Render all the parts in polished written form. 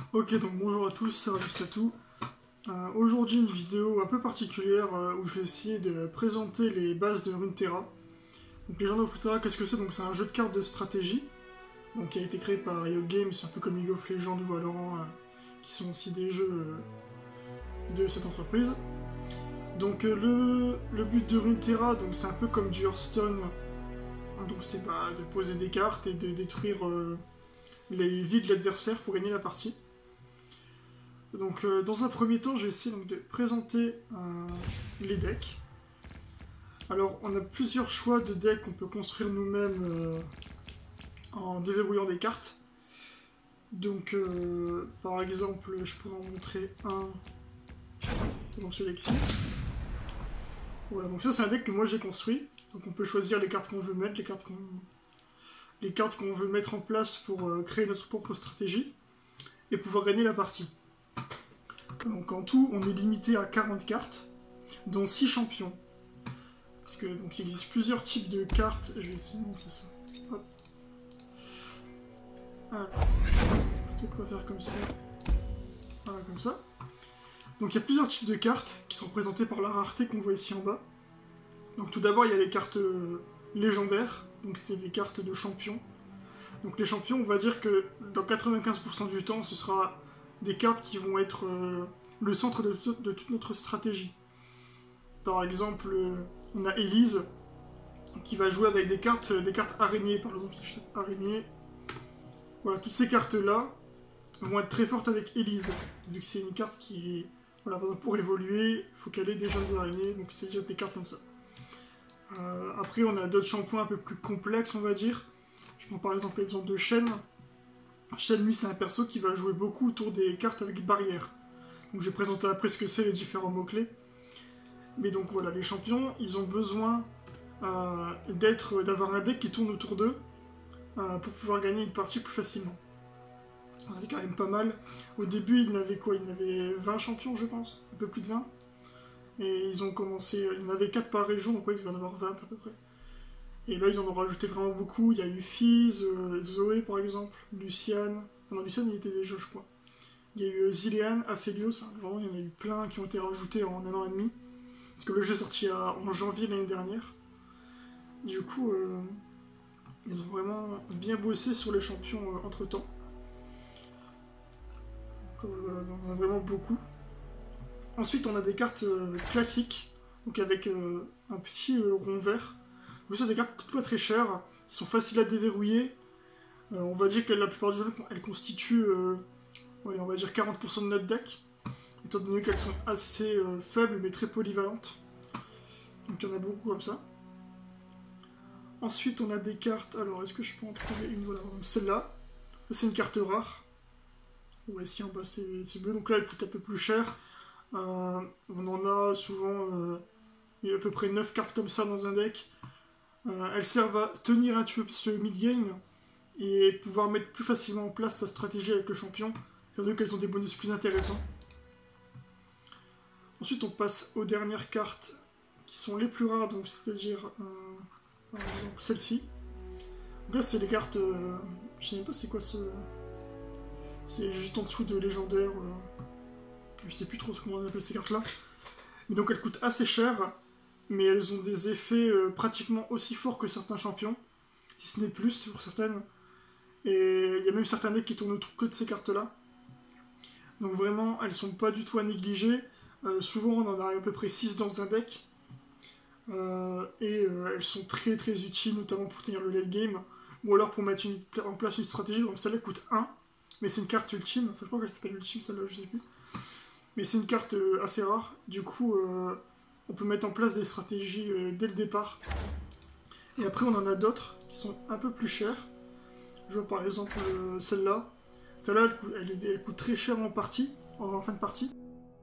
Ok, donc bonjour à tous, c'est Rajustatou. Aujourd'hui, une vidéo un peu particulière où je vais essayer de présenter les bases de Runeterra. Donc, Legend of Runeterra, qu'est-ce que c'est? Donc, c'est un jeu de cartes de stratégie donc, qui a été créé par Riot Games, un peu comme League of Legends ou Valorant, qui sont aussi des jeux de cette entreprise. Donc, le but de Runeterra, c'est un peu comme du Hearthstone. Donc, c'était de poser des cartes et de détruire les vies de l'adversaire pour gagner la partie. Donc dans un premier temps, je vais essayer de présenter les decks. Alors on a plusieurs choix de decks qu'on peut construire nous-mêmes en déverrouillant des cartes. Donc par exemple, je pourrais en montrer un dans ce deck-ci. Voilà, donc ça c'est un deck que moi j'ai construit. Donc on peut choisir les cartes qu'on veut mettre, les cartes qu'on veut mettre en place pour créer notre propre stratégie et pouvoir gagner la partie. Donc en tout, on est limité à 40 cartes, dont 6 champions. Parce que donc il existe plusieurs types de cartes. Je vais essayer de montrer ça. Hop. Voilà. Peut-être quoi faire comme ça. Voilà, comme ça. Donc il y a plusieurs types de cartes qui sont représentées par la rareté qu'on voit ici en bas. Donc tout d'abord il y a les cartes légendaires. Donc c'est les cartes de champions. Donc les champions, on va dire que dans 95% du temps, ce sera des cartes qui vont être le centre de toute notre stratégie. Par exemple, on a Elise qui va jouer avec des cartes araignées, par exemple. Araignée. Voilà, toutes ces cartes-là vont être très fortes avec Elise, vu que c'est une carte qui, voilà, pour évoluer, il faut qu'elle ait des jeunes araignées, donc c'est déjà des cartes comme ça. Après, on a d'autres shampoings un peu plus complexes, on va dire. Je prends par exemple l'exemple de Shen. Shen, lui, c'est un perso qui va jouer beaucoup autour des cartes avec barrières. Donc je vais présenter après ce que c'est les différents mots-clés. Mais donc voilà, les champions, ils ont besoin d'avoir un deck qui tourne autour d'eux pour pouvoir gagner une partie plus facilement. On avait quand même pas mal. Au début, ils n'avaient quoi? Ils n'avaient 20 champions, je pense, un peu plus de 20. Et ils ont commencé, il y en avait 4 par région, donc ouais, il va y en avoir 20 à peu près. Et là, ils en ont rajouté vraiment beaucoup. Il y a eu Fizz, Zoé par exemple, Luciane. Non, Luciane, il était déjà, je crois. Il y a eu Zilean, Aphelios, enfin, vraiment, il y en a eu plein qui ont été rajoutés en un an et demi. Parce que le jeu est sorti en janvier l'année dernière. Du coup, ils ont vraiment bien bossé sur les champions entre temps. Voilà, on en a vraiment beaucoup. Ensuite, on a des cartes classiques, donc avec un petit rond vert. Donc, ça, des cartes qui coûtent pas très cher, qui sont faciles à déverrouiller. On va dire que la plupart du jeu, elles constituent, on va dire 40% de notre deck, étant donné qu'elles sont assez faibles mais très polyvalentes. Donc, il y en a beaucoup comme ça. Ensuite, on a des cartes. Alors, est-ce que je peux en trouver une? Voilà, celle-là. C'est une carte rare. Ouais, ici en bas, c'est bleu. Donc là, elle coûte un peu plus cher. On en a souvent. Il y a à peu près 9 cartes comme ça dans un deck. Elles servent à tenir un peu ce mid-game et pouvoir mettre plus facilement en place sa stratégie avec le champion. Étant donné qu'elles ont des bonus plus intéressants. Ensuite, on passe aux dernières cartes qui sont les plus rares, donc c'est-à-dire. Par exemple, celle-ci. Donc là, c'est les cartes. Je sais même pas c'est quoi ce. C'est juste en dessous de légendaire. Je sais plus trop comment on appelle ces cartes-là. Mais donc elles coûtent assez cher, mais elles ont des effets pratiquement aussi forts que certains champions, si ce n'est plus pour certaines. Et il y a même certains decks qui tournent autour que de ces cartes-là. Donc vraiment, elles sont pas du tout à négliger. Souvent, on en a à peu près 6 dans un deck. Elles sont très très utiles, notamment pour tenir le late game, ou alors pour mettre en place une stratégie. Donc celle-là coûte 1, mais c'est une carte ultime. Enfin, je crois qu'elle s'appelle ultime, celle-là, je sais plus. Mais c'est une carte assez rare. Du coup, on peut mettre en place des stratégies dès le départ. Et après, on en a d'autres qui sont un peu plus chères. Je vois par exemple celle-là. Celle-là, elle coûte très cher en partie, en fin de partie.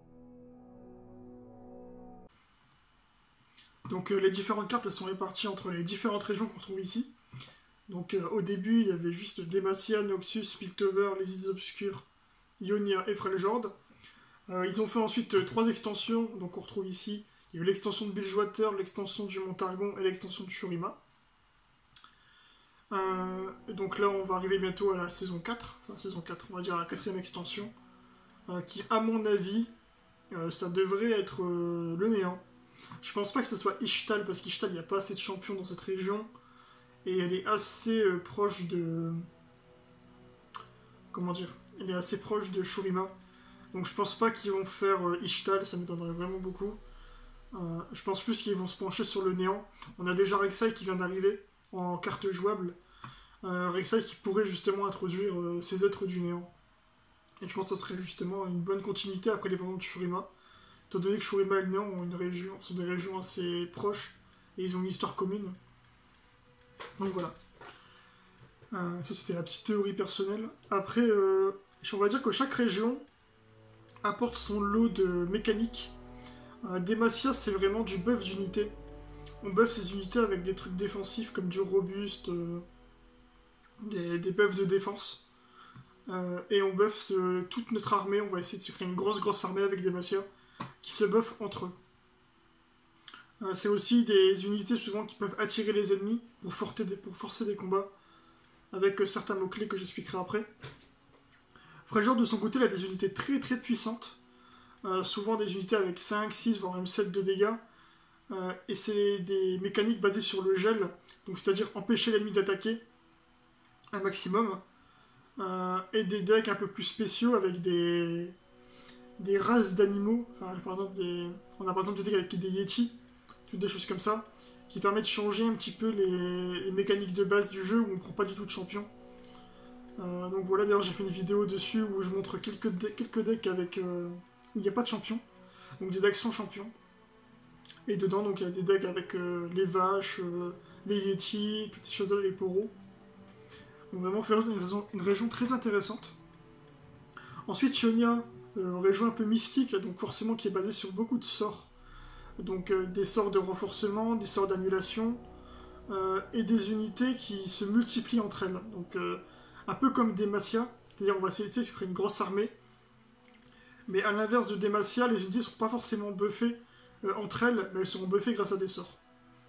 Donc les différentes cartes, elles sont réparties entre les différentes régions qu'on trouve ici. Donc au début, il y avait juste Demacia, Noxus, Piltover, les Idées Obscures, Ionia et Freljord. Ils ont fait ensuite 3 extensions, donc on retrouve ici. Il y a eu l'extension de Bilgewater, l'extension du Montargon et l'extension de Shurima. Donc là, on va arriver bientôt à la saison 4, enfin saison 4, on va dire à la quatrième extension, qui, à mon avis, ça devrait être le néant. Je pense pas que ce soit Ishtal, parce qu'Ishtal, il n'y a pas assez de champions dans cette région, et elle est assez proche de... Comment dire? Elle est assez proche de Shurima. Donc je pense pas qu'ils vont faire Ishtal, ça m'étonnerait vraiment beaucoup. Je pense plus qu'ils vont se pencher sur le néant. On a déjà Rek'Sai qui vient d'arriver en carte jouable. Rek'Sai qui pourrait justement introduire ces êtres du néant. Et je pense que ça serait justement une bonne continuité après l'événement de Shurima. Étant donné que Shurima et le néant sont des régions assez proches et ils ont une histoire commune. Donc voilà. Ça c'était la petite théorie personnelle. Après, on va dire que chaque région apporte son lot de mécaniques. Demacia, c'est vraiment du buff d'unité. On buff ces unités avec des trucs défensifs comme du robuste, des buffs de défense. Et on buff toute notre armée. On va essayer de se créer une grosse armée avec Demacia qui se buffent entre eux. C'est aussi des unités souvent qui peuvent attirer les ennemis pour forcer des combats avec certains mots-clés que j'expliquerai après. Frageur de son côté, il a des unités très puissantes. Souvent des unités avec 5, 6, voire même 7 de dégâts. Et c'est des mécaniques basées sur le gel, donc c'est-à-dire empêcher l'ennemi d'attaquer un maximum. Et des decks un peu plus spéciaux avec des races d'animaux. Enfin, par exemple, on a par exemple des decks avec des Yeti, toutes des choses comme ça, qui permettent de changer un petit peu les mécaniques de base du jeu où on prend pas du tout de champion. Donc voilà, d'ailleurs j'ai fait une vidéo dessus où je montre quelques decks avec où il n'y a pas de champion, donc des decks sans champion. Et dedans, donc il y a des decks avec les vaches, les Yeti, toutes ces choses-là, les poros. Donc vraiment faire une région très intéressante. Ensuite, Ionia, région un peu mystique, donc forcément qui est basée sur beaucoup de sorts. Donc des sorts de renforcement, des sorts d'annulation, et des unités qui se multiplient entre elles. Donc un peu comme Demacia, c'est-à-dire on va essayer de créer une grosse armée. Mais à l'inverse de Demacia, les unités ne sont pas forcément buffées entre elles, mais elles seront buffées grâce à des sorts.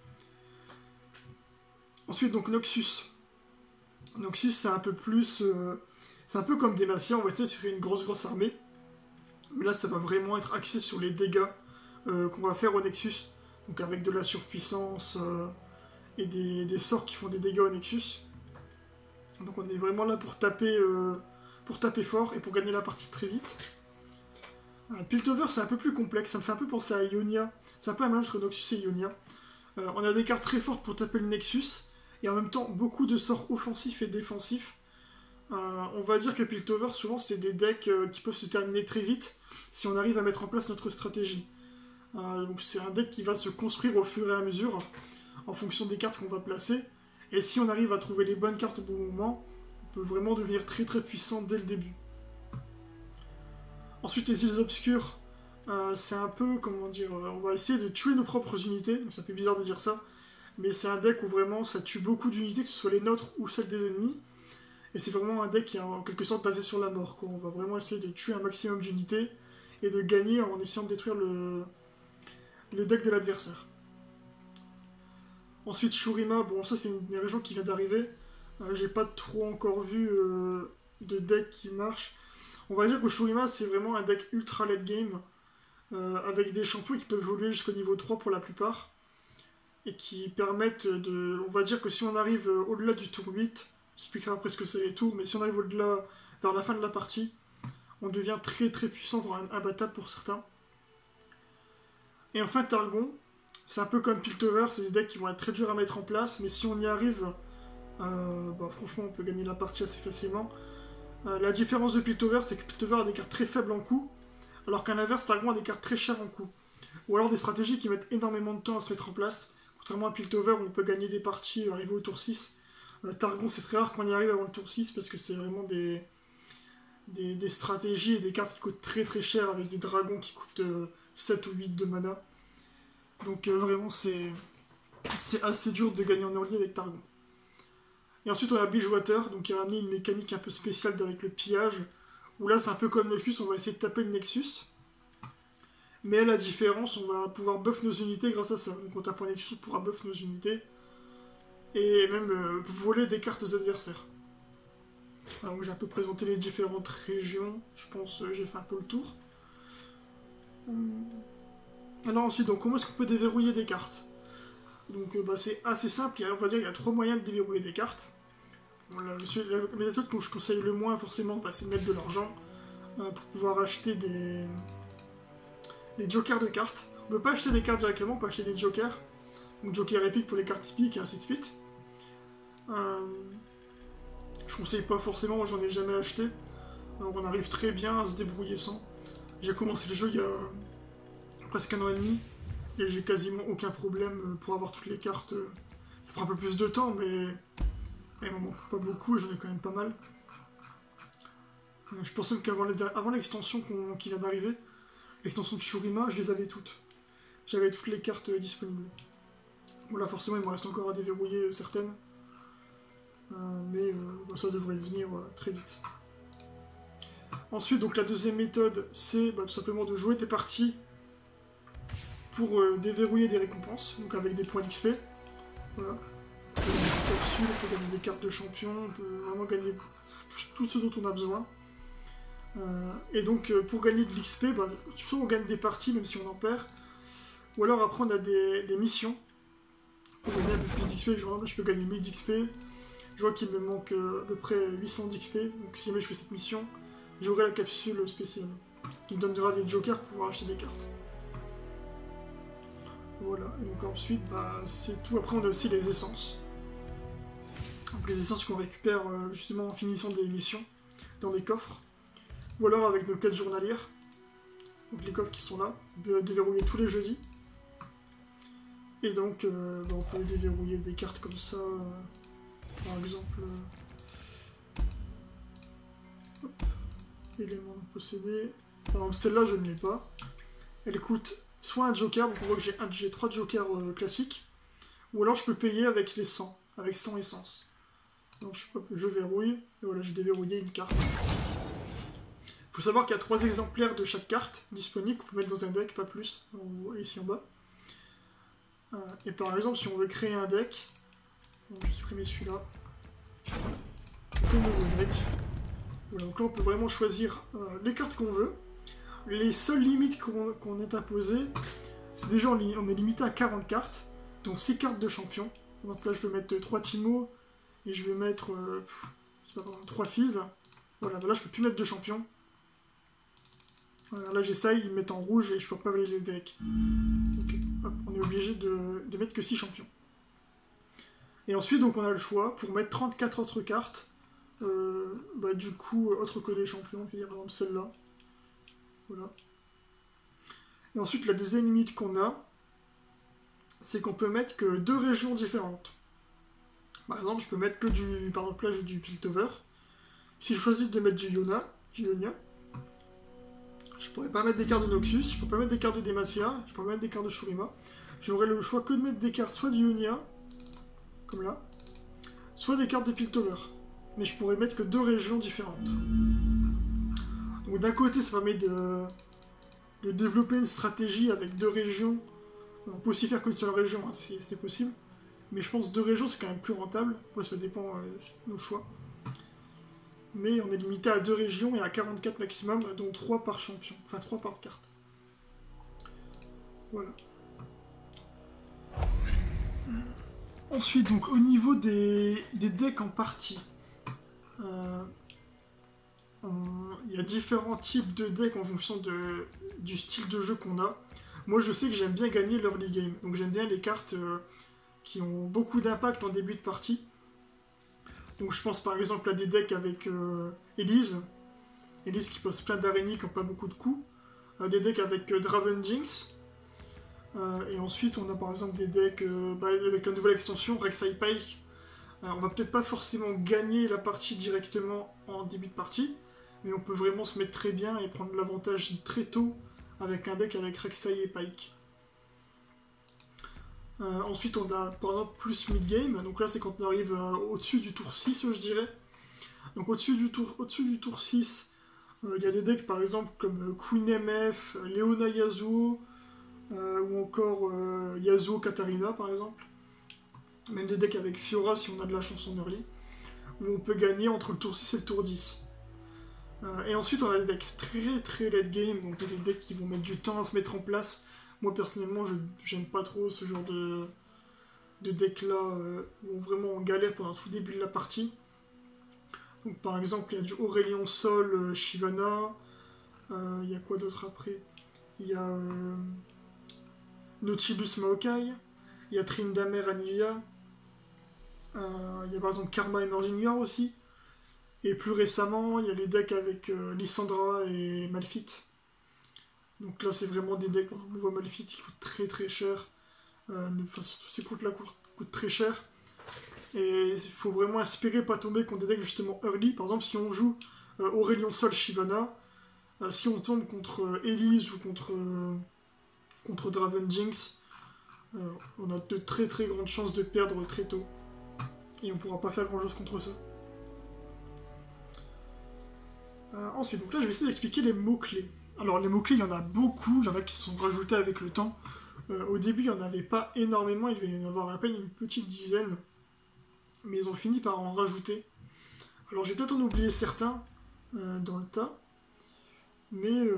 Ensuite, donc Noxus. Noxus, c'est un peu plus... c'est un peu comme Demacia, on va essayer de créer une grosse armée. Mais là, ça va vraiment être axé sur les dégâts qu'on va faire au Nexus. Donc avec de la surpuissance et des sorts qui font des dégâts au Nexus. Donc on est vraiment là pour taper fort et pour gagner la partie très vite. Piltover, c'est un peu plus complexe, ça me fait un peu penser à Ionia. C'est un peu un mélange entre Noxus et Ionia. On a des cartes très fortes pour taper le Nexus, et en même temps beaucoup de sorts offensifs et défensifs. On va dire que Piltover, souvent, c'est des decks qui peuvent se terminer très vite si on arrive à mettre en place notre stratégie. Donc c'est un deck qui va se construire au fur et à mesure, en fonction des cartes qu'on va placer. Et si on arrive à trouver les bonnes cartes au bon moment, on peut vraiment devenir très puissant dès le début. Ensuite, les îles obscures, c'est un peu, comment dire, on va essayer de tuer nos propres unités, donc ça fait bizarre de dire ça, mais c'est un deck où vraiment ça tue beaucoup d'unités, que ce soit les nôtres ou celles des ennemis, et c'est vraiment un deck qui est en quelque sorte basé sur la mort, quoi. On va vraiment essayer de tuer un maximum d'unités, et de gagner en essayant de détruire le deck de l'adversaire. Ensuite, Shurima, bon ça c'est une région qui vient d'arriver, j'ai pas trop encore vu de deck qui marche. On va dire que Shurima, c'est vraiment un deck ultra late game, avec des champions qui peuvent évoluer jusqu'au niveau 3 pour la plupart, et qui permettent de... On va dire que si on arrive au-delà du tour 8, j'expliquerai après ce que c'est les tours, mais si on arrive au-delà, vers la fin de la partie, on devient très puissant, voire imbattable pour certains. Et enfin, Targon, c'est un peu comme Piltover, c'est des decks qui vont être très durs à mettre en place, mais si on y arrive, franchement, on peut gagner la partie assez facilement. La différence de Piltover, c'est que Piltover a des cartes très faibles en coût, alors qu'à l'inverse, Targon a des cartes très chères en coût. Ou alors des stratégies qui mettent énormément de temps à se mettre en place. Contrairement à Piltover, où on peut gagner des parties arriver au tour 6. Targon, c'est très rare qu'on y arrive avant le tour 6, parce que c'est vraiment des stratégies et des cartes qui coûtent très cher, avec des dragons qui coûtent 7 ou 8 de mana. Donc vraiment, c'est assez dur de gagner en early avec Targon. Et ensuite on a Bilgewater, donc qui a ramené une mécanique un peu spéciale avec le pillage, où là c'est un peu comme Nexus, on va essayer de taper le Nexus. Mais à la différence, on va pouvoir buff nos unités grâce à ça. Donc en tapant Nexus, on pourra buff nos unités. et même voler des cartes aux adversaires. Donc j'ai un peu présenté les différentes régions, je pense que j'ai fait un peu le tour. Alors ensuite, donc, comment est-ce qu'on peut déverrouiller des cartes? Donc c'est assez simple, on va dire qu'il y a 3 moyens de déverrouiller des cartes. Bon, la méthode que je conseille le moins forcément, c'est de mettre de l'argent pour pouvoir acheter des jokers de cartes. On peut pas acheter des cartes directement, on peut acheter des jokers. Donc joker épique pour les cartes typiques et ainsi de suite. Je conseille pas forcément, moi j'en ai jamais acheté. Donc on arrive très bien à se débrouiller sans. J'ai commencé le jeu il y a presque 1 an et demi et j'ai quasiment aucun problème pour avoir toutes les cartes. Ça prend un peu plus de temps, mais il m'en manque pas beaucoup et j'en ai quand même pas mal. Je pense même qu'avant l'extension qui vient d'arriver, l'extension de Shurima, je les avais toutes. J'avais toutes les cartes disponibles. Bon là forcément il me reste encore à déverrouiller certaines. Mais ça devrait venir très vite. Ensuite, donc la deuxième méthode, c'est tout simplement de jouer des parties pour déverrouiller des récompenses, donc avec des points d'XP. Voilà. On peut gagner des capsules, on peut gagner des cartes de champion, on peut vraiment gagner tout ce dont on a besoin. Et donc pour gagner de l'XP, soit on gagne des parties même si on en perd, ou alors après on a des missions pour gagner un peu plus d'XP. Genre là je peux gagner 1000 d'XP. Je vois qu'il me manque à peu près 800 d'XP, donc si jamais je fais cette mission, j'aurai la capsule spéciale, qui me donnera des jokers pour pouvoir acheter des cartes. Voilà, et donc ensuite, c'est tout. Après, on a aussi les essences. Donc les essences qu'on récupère justement en finissant des missions, dans des coffres, ou alors avec nos quêtes journalières. Donc les coffres qui sont là, on peut déverrouiller tous les jeudis. Et donc, on peut déverrouiller des cartes comme ça. Par exemple, élément non possédé. Par exemple, celle-là, je ne l'ai pas. Elle coûte soit un joker, donc on voit que j'ai 3 jokers classiques, ou alors je peux payer avec les 100, avec 100 essences. Donc je verrouille, et voilà, j'ai déverrouillé une carte. Il faut savoir qu'il y a 3 exemplaires de chaque carte disponibles qu'on peut mettre dans un deck, pas plus, ici en bas. Et par exemple, si on veut créer un deck, donc je vais supprimer celui-là. Nouveau deck. Voilà, donc là on peut vraiment choisir les cartes qu'on veut. Les seules limites qu'on est imposées, c'est déjà on est limité à 40 cartes, donc 6 cartes de champion. Donc là je vais mettre 3 Timo et je vais mettre 3 Fizz. Voilà, là je peux plus mettre de champion. Voilà, là j'essaye, ils me mettent en rouge et je peux pas valider le deck. Ok, hop, on est obligé de mettre que 6 champions. Et ensuite, donc on a le choix pour mettre 34 autres cartes. Du coup, autres que des champions, par exemple celle-là. Voilà. Et ensuite, la deuxième limite qu'on a, c'est qu'on peut mettre que 2 régions différentes. Par exemple, je peux mettre que du... Par exemple, là, j'ai du Piltover. Si je choisis de mettre du Ionia, je pourrais pas mettre des cartes de Noxus, je peux pas mettre des cartes de Demacia, je peux pas mettre des cartes de Shurima. J'aurais le choix que de mettre des cartes soit du Ionia, comme là, soit des cartes de Piltover. Mais je pourrais mettre que 2 régions différentes. Donc d'un côté, ça permet de développer une stratégie avec 2 régions. On peut aussi faire qu'une seule région, hein, si c'est possible. Mais je pense 2 régions, c'est quand même plus rentable. Après, ça dépend de nos choix. Mais on est limité à 2 régions et à 44 maximum, dont 3 par champion. Enfin, 3 par carte. Voilà. Ensuite, donc, au niveau des decks en partie, il y a différents types de decks en fonction du style de jeu qu'on a. Moi, je sais que j'aime bien gagner l'early game. Donc, j'aime bien les cartes qui ont beaucoup d'impact en début de partie. Donc, je pense par exemple à des decks avec Elise. Elise qui pose plein d'araignées qui n'ont pas beaucoup de coups. Des decks avec Draven Jinx. Et ensuite, on a par exemple des decks avec la nouvelle extension, Rek'Sai Pike. On va peut-être pas forcément gagner la partie directement en début de partie, mais on peut vraiment se mettre très bien et prendre l'avantage très tôt avec un deck avec Rek'Sai et Pike. Ensuite, on a par exemple plus mid-game, donc là c'est quand on arrive au-dessus du tour 6, je dirais. Donc au-dessus du tour 6, il y a des decks par exemple comme Queen MF, Leona Yasuo, ou encore Yasuo Katarina par exemple. même des decks avec Fiora si on a de la chance en early, où on peut gagner entre le tour 6 et le tour 10. Et ensuite on a des decks très late game, donc des decks qui vont mettre du temps à se mettre en place. Moi personnellement j'aime pas trop ce genre de deck là où vraiment on galère pendant tout le début de la partie. Donc par exemple il y a du Aurélien Sol, Shyvana, il y a quoi d'autre après? Il y a Nautilus Maokai, il y a Tryndamere Anivia, il y a par exemple Karma Emerging War aussi. Et plus récemment, il y a les decks avec Lissandra et Malphite. Donc là, c'est vraiment des decks, on voit Malphite qui coûte très cher. Enfin, tous ces cartes-là coûtent très cher. Et il faut vraiment espérer pas tomber contre des decks justement early. Par exemple, si on joue Aurélien Sol Shyvana, si on tombe contre Elise ou contre Draven Jinx, on a de très grandes chances de perdre très tôt. Et on pourra pas faire grand chose contre ça. Ensuite, donc là je vais essayer d'expliquer les mots-clés. Alors les mots-clés, il y en a beaucoup, il y en a qui sont rajoutés avec le temps. Au début, il n'y en avait pas énormément, il devait y en avoir à peine une petite dizaine. Mais ils ont fini par en rajouter. Alors j'ai peut-être en oublié certains dans le tas. Mais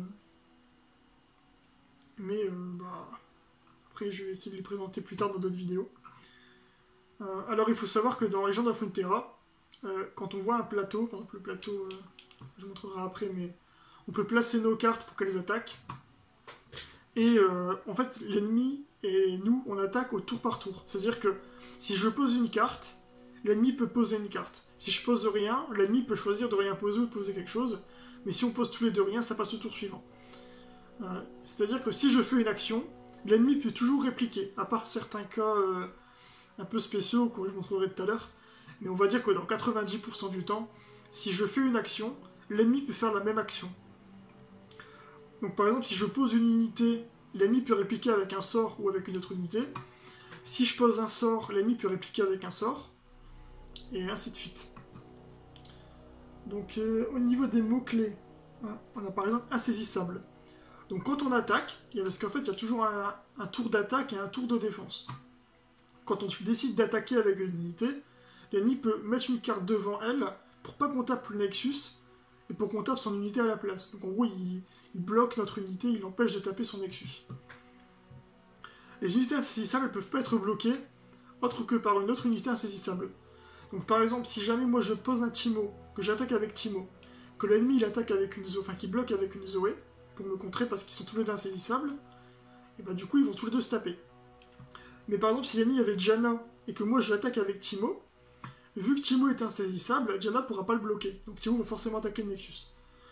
après je vais essayer de les présenter plus tard dans d'autres vidéos. Alors il faut savoir que dans Legend of Runeterra, quand on voit un plateau, par exemple le plateau, je vous montrerai après, mais on peut placer nos cartes pour qu'elles attaquent. Et en fait, l'ennemi et nous, on attaque au tour par tour. C'est-à-dire que si je pose une carte, l'ennemi peut poser une carte. Si je pose rien, l'ennemi peut choisir de rien poser ou de poser quelque chose. Mais si on pose tous les deux rien, ça passe au tour suivant. C'est-à-dire que si je fais une action, l'ennemi peut toujours répliquer, à part certains cas un peu spéciaux que je montrerai tout à l'heure. Mais on va dire que dans 90% du temps, si je fais une action, l'ennemi peut faire la même action. Donc par exemple, si je pose une unité, l'ennemi peut répliquer avec un sort ou avec une autre unité. Si je pose un sort, l'ennemi peut répliquer avec un sort. Et ainsi de suite. Donc au niveau des mots-clés, on a par exemple insaisissable. Donc quand on attaque, parce qu'en fait il y a toujours un tour d'attaque et un tour de défense. Quand on décide d'attaquer avec une unité, l'ennemi peut mettre une carte devant elle pour pas qu'on tape le Nexus et pour qu'on tape son unité à la place. Donc en gros, il bloque notre unité, il empêche de taper son Nexus. Les unités insaisissables ne peuvent pas être bloquées autre que par une autre unité insaisissable. Donc par exemple, si jamais moi je pose un Teemo, que j'attaque avec Teemo, que l'ennemi il attaque avec une Zoé, enfin qu'il bloque avec une Zoé, pour me contrer parce qu'ils sont tous les deux insaisissables, et bah du coup ils vont tous les deux se taper. Mais par exemple, si l'ennemi avait Janna et que moi je l'attaque avec Teemo, vu que Teemo est insaisissable, Janna pourra pas le bloquer. Donc Teemo va forcément attaquer le Nexus.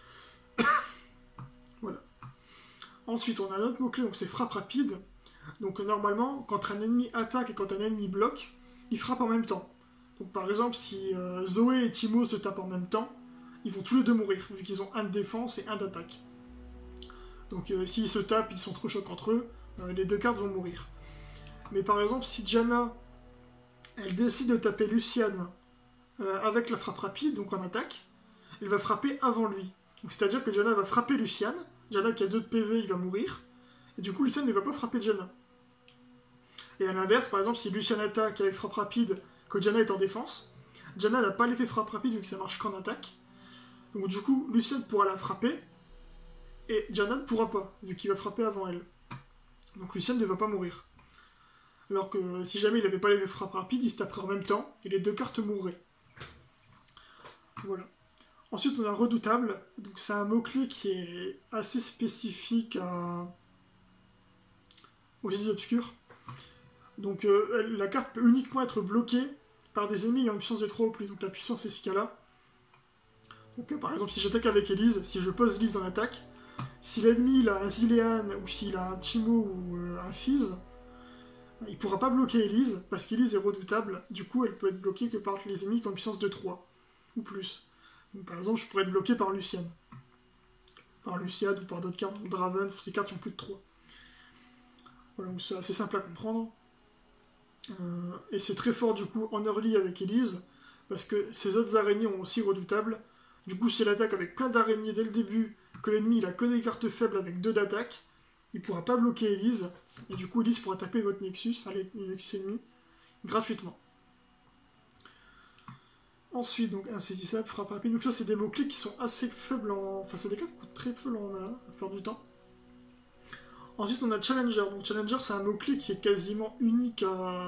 Voilà. Ensuite, on a un autre mot-clé, donc c'est frappe rapide. Donc normalement, quand un ennemi attaque et quand un ennemi bloque, il frappe en même temps. Donc par exemple, si Zoé et Teemo se tapent en même temps, ils vont tous les deux mourir, vu qu'ils ont un de défense et un d'attaque. Donc s'ils se tapent, ils sont trop chocs entre eux, les deux cartes vont mourir. Mais par exemple, si Janna, elle décide de taper Luciane avec la frappe rapide, donc en attaque, elle va frapper avant lui. C'est-à-dire que Janna va frapper Luciane, Janna qui a 2 de PV, il va mourir, et du coup Luciane ne va pas frapper Janna. Et à l'inverse, par exemple, si Luciane attaque avec frappe rapide, que Janna est en défense, Janna n'a pas l'effet frappe rapide vu que ça marche qu'en attaque. Donc du coup, Luciane pourra la frapper, et Janna ne pourra pas, vu qu'il va frapper avant elle. Donc Luciane ne va pas mourir. Alors que si jamais il n'avait pas l'effet frappe rapide, il se taperait en même temps, et les deux cartes mourraient. Voilà. Ensuite, on a redoutable. Donc c'est un mot-clé qui est assez spécifique aux génies obscurs. Donc la carte peut uniquement être bloquée par des ennemis ayant une puissance de 3 ou plus. Donc la puissance c'est ce cas-là. Donc par exemple si j'attaque avec Elise, si je pose Elise en attaque, si l'ennemi il a un Zilean ou s'il a un Teemo ou un Fizz, il pourra pas bloquer Elise parce qu'Elise est redoutable. Du coup elle peut être bloquée que par les ennemis qui ont une puissance de 3 ou plus. Donc, par exemple je pourrais être bloqué par Luciane. Par Luciade ou par d'autres cartes, Draven, toutes ces cartes qui ont plus de 3. Voilà, donc c'est assez simple à comprendre. Et c'est très fort du coup en early avec Elise, parce que ces autres araignées ont aussi redoutable. Du coup, si elle attaque avec plein d'araignées dès le début, que l'ennemi il a que des cartes faibles avec 2 d'attaque, il pourra pas bloquer Elise, et du coup Elise pourra taper votre Nexus, enfin les Nexus ennemis, gratuitement. Ensuite, donc insaisissable, frappe rapide. Donc ça, c'est des mots-clés qui sont assez faibles en... Enfin, c'est des cartes qui coûtent très faibles en mana, la plupart du temps. Ensuite, on a Challenger. Donc Challenger, c'est un mot-clé qui est quasiment unique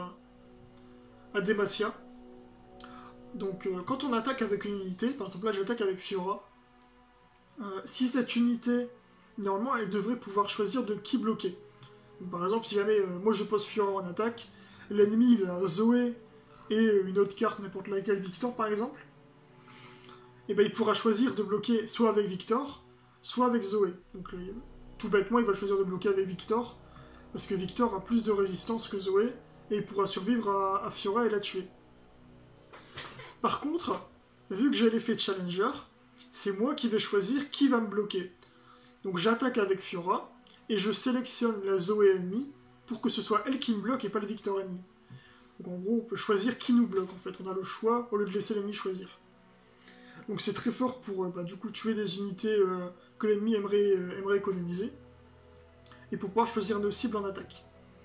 à Demacia. Donc quand on attaque avec une unité, par exemple là j'attaque avec Fiora, si cette unité, normalement elle devrait pouvoir choisir de qui bloquer. Donc, par exemple si jamais moi je pose Fiora en attaque, l'ennemi il a Zoé et une autre carte, n'importe laquelle, Victor par exemple, et ben il pourra choisir de bloquer soit avec Victor, soit avec Zoé. Donc tout bêtement il va choisir de bloquer avec Victor, parce que Victor a plus de résistance que Zoé, et il pourra survivre à Fiora et la tuer. Par contre, vu que j'ai l'effet Challenger, c'est moi qui vais choisir qui va me bloquer. Donc j'attaque avec Fiora, et je sélectionne la Zoé ennemie pour que ce soit elle qui me bloque et pas le Victor ennemi. Donc en gros, on peut choisir qui nous bloque en fait. On a le choix au lieu de laisser l'ennemi choisir. Donc c'est très fort pour du coup tuer des unités que l'ennemi aimerait économiser. Et pour pouvoir choisir nos cibles en attaque.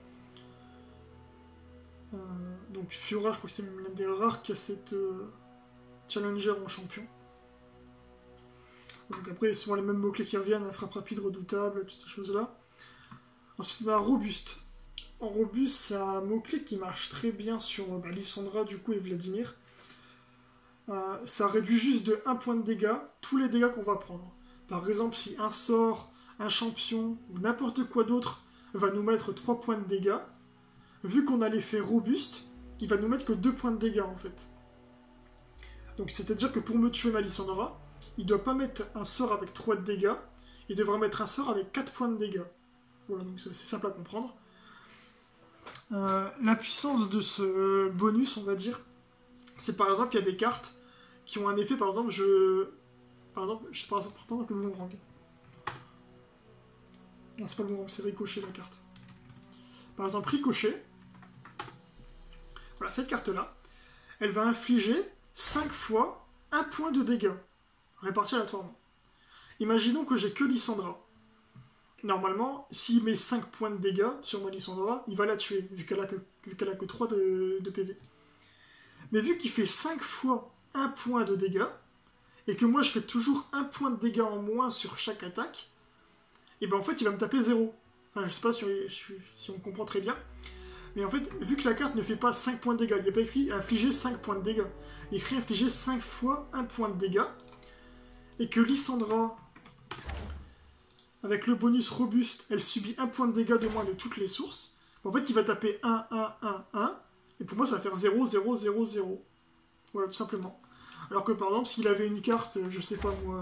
Donc Fiora, je crois que c'est l'un des rares qui a cette Challenger en champion. Donc après, souvent les mêmes mots-clés qui reviennent, frappe rapide, redoutable, toutes ces choses-là. Ensuite, on a robuste. En robuste, c'est un mot-clé qui marche très bien sur Lissandra du coup et Vladimir. Ça réduit juste de 1 point de dégâts tous les dégâts qu'on va prendre. Par exemple, si un sort, un champion ou n'importe quoi d'autre va nous mettre 3 points de dégâts, vu qu'on a l'effet robuste, il va nous mettre que 2 points de dégâts en fait. Donc c'est-à-dire que pour me tuer ma Lissandra, il ne doit pas mettre un sort avec 3 de dégâts, il devra mettre un sort avec 4 points de dégâts. Voilà, donc c'est simple à comprendre. La puissance de ce bonus, on va dire, c'est par exemple, il y a des cartes qui ont un effet, par exemple, par exemple, le boomerang. Non, c'est pas le boomerang, c'est ricochet la carte. Par exemple, ricochet, voilà, cette carte-là, elle va infliger 5 fois 1 point de dégâts, répartis aléatoirement. Imaginons que j'ai que Lissandra. Normalement, s'il met 5 points de dégâts sur ma Lissandra, il va la tuer, vu qu'elle a que 3 de PV. Mais vu qu'il fait 5 fois 1 point de dégâts, et que moi je fais toujours 1 point de dégâts en moins sur chaque attaque, et ben en fait il va me taper 0. Enfin, je sais pas si on comprend très bien. Mais en fait, vu que la carte ne fait pas 5 points de dégâts, il n'y a pas écrit infliger 5 points de dégâts. Il est écrit infliger 5 fois 1 point de dégâts. Et que Lissandra, avec le bonus robuste, elle subit 1 point de dégâts de moins de toutes les sources. En fait, il va taper 1, 1, 1, 1. Et pour moi, ça va faire 0, 0, 0, 0. Voilà, tout simplement. Alors que par exemple, s'il avait une carte, je sais pas moi...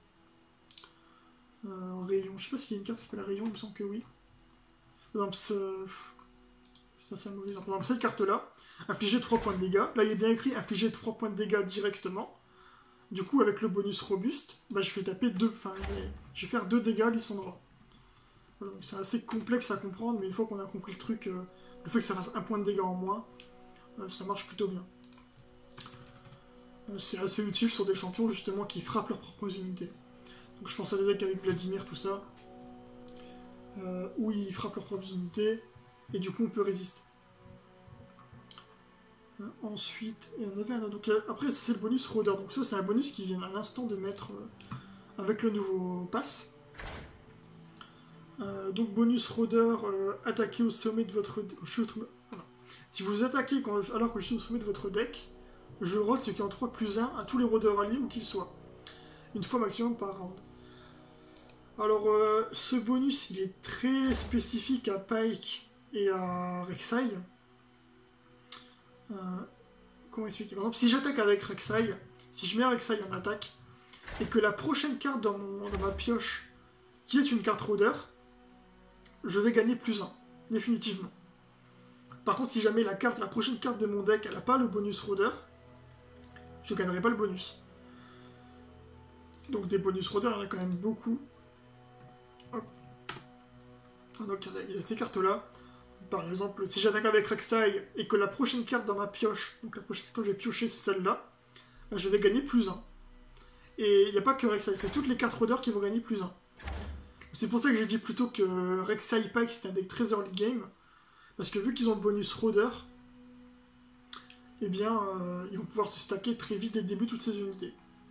rayon. Je sais pas s'il y a une carte qui s'appelle rayon, il me semble que oui. Par exemple, ça c'est un mauvais exemple. Par exemple, cette carte-là, infliger 3 points de dégâts. Là, il est bien écrit infliger 3 points de dégâts directement. Du coup, avec le bonus robuste, bah, je vais taper 2. Enfin, je vais faire 2 dégâts à Lissandra. Voilà, c'est assez complexe à comprendre, mais une fois qu'on a compris le truc, le fait que ça fasse 1 point de dégâts en moins, ça marche plutôt bien. C'est assez utile sur des champions justement qui frappent leurs propres unités. Donc je pense à des decks avec Vladimir, tout ça, où ils frappent leurs propres unités, et du coup on peut résister. Ensuite, il y en avait un autre. Donc, après, c'est le bonus rôdeur. Donc ça, c'est un bonus qui vient à l'instant de mettre avec le nouveau pass. Donc bonus rôdeur, attaquer au sommet de votre... Si vous attaquez alors que je suis au sommet de votre deck, je rôde ce qui en 3 plus 1 à tous les rôdeurs alliés où qu'ils soient. Une fois maximum par round. Alors, ce bonus, il est très spécifique à Pike et à Rek'Sai. Comment expliquer? Par exemple, si j'attaque avec Rek'Sai, si je mets Rek'Sai en attaque, et que la prochaine carte dans ma pioche, qui est une carte rôdeur, je vais gagner plus 1, définitivement. Par contre, si jamais la prochaine carte de mon deck, elle n'a pas le bonus rôdeur, je ne gagnerai pas le bonus. Donc des bonus rôdeurs, il y en a quand même beaucoup. Hop. Donc il y a ces cartes-là. Par exemple, si j'attaque avec Rek'Sai et que la prochaine carte dans ma pioche, donc la prochaine carte que je vais piocher, c'est celle-là, je vais gagner plus 1. Et il n'y a pas que Rek'Sai, c'est toutes les cartes rôdeurs qui vont gagner plus 1. C'est pour ça que j'ai dit plutôt que Rek'Sai Pike c'était un deck très early game, parce que vu qu'ils ont le bonus rôdeur, eh bien, ils vont pouvoir se stacker très vite dès le début toutes ces unités.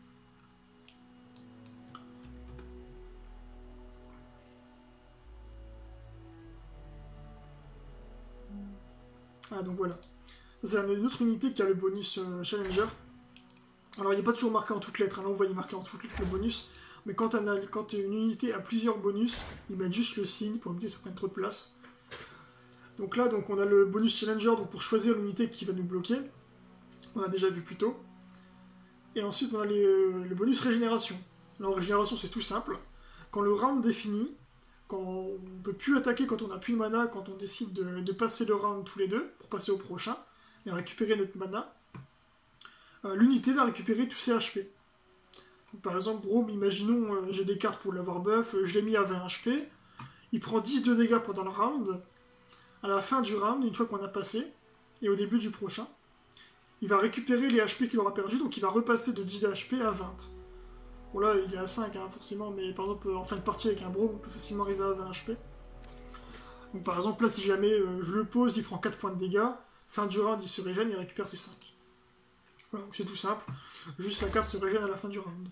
Ah, donc voilà. C'est une autre unité qui a le bonus Challenger. Alors, il n'est pas toujours marqué en toutes lettres. Là, on voit, il est marqué en toutes lettres le bonus. Mais quand une unité a plusieurs bonus, ils mettent juste le signe pour éviter que ça prenne trop de place. Donc là, on a le bonus Challenger donc pour choisir l'unité qui va nous bloquer. On a déjà vu plus tôt. Et ensuite, on a le bonus Régénération. Alors, Régénération, c'est tout simple. Quand le round est fini, quand on ne peut plus attaquer, quand on n'a plus de mana, quand on décide de passer le round tous les deux, pour passer au prochain, et récupérer notre mana, l'unité va récupérer tous ses HP. Donc, par exemple, Brome, imaginons, j'ai des cartes pour l'avoir buff, je l'ai mis à 20 HP, il prend 10 de dégâts pendant le round, à la fin du round, une fois qu'on a passé, et au début du prochain, il va récupérer les HP qu'il aura perdu, donc il va repasser de 10 HP à 20. Bon là, il est à 5, hein, forcément, mais par exemple, en fin de partie avec un Brome, on peut facilement arriver à 20 HP. Donc par exemple, là, si jamais je le pose, il prend 4 points de dégâts, fin du round, il se régène, il récupère ses 5. Voilà, donc c'est tout simple, juste la carte se régène à la fin du round.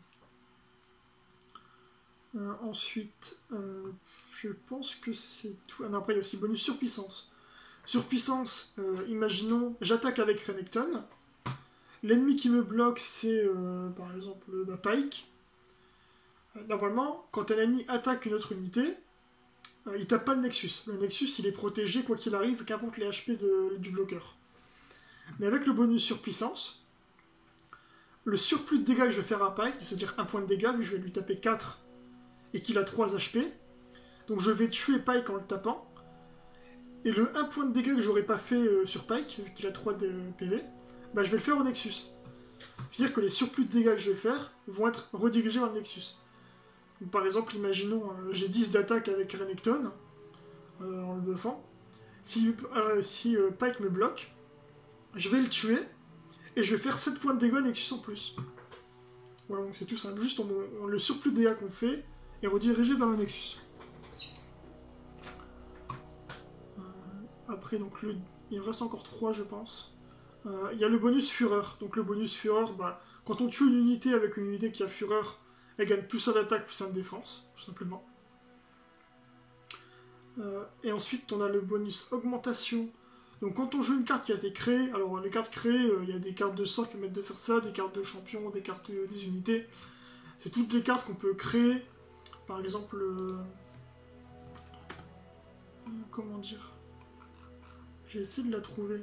Ensuite, je pense que c'est tout. Ah non, après, il y a aussi bonus surpuissance. Surpuissance, imaginons, j'attaque avec Renekton. L'ennemi qui me bloque, c'est par exemple Pike. Normalement, quand un ennemi attaque une autre unité, il tape pas le Nexus. Le Nexus, il est protégé quoi qu'il arrive, qu'importe les HP du bloqueur. Mais avec le bonus surpuissance, le surplus de dégâts que je vais faire à Pike, c'est-à-dire 1 point de dégâts, vu que je vais lui taper 4 et qu'il a 3 HP, donc je vais tuer Pike en le tapant, et le 1 point de dégâts que j'aurais pas fait sur Pike, vu qu'il a 3 de PV, bah je vais le faire au Nexus. C'est-à-dire que les surplus de dégâts que je vais faire vont être redirigés vers le Nexus. Donc, par exemple, imaginons, j'ai 10 d'attaque avec Renekton, en le buffant. Si Pike me bloque, je vais le tuer, et je vais faire 7 points de dégâts Nexus en plus. Voilà, donc c'est tout simple. Juste le surplus de dégâts qu'on fait est redirigé vers le Nexus. Après, donc il reste encore 3, je pense. Il y a le bonus Fureur. Donc le bonus Fureur, quand on tue une unité avec une unité qui a Fureur, elle gagne plus 1 d'attaque, plus 1 de défense, tout simplement. Et ensuite, on a le bonus Augmentation. Donc quand on joue une carte qui a été créée, alors les cartes créées, il y a des cartes de sort qui permettent de faire ça, des cartes de champion, des cartes des unités. C'est toutes les cartes qu'on peut créer. Par exemple, comment dire? J'ai essayé de la trouver.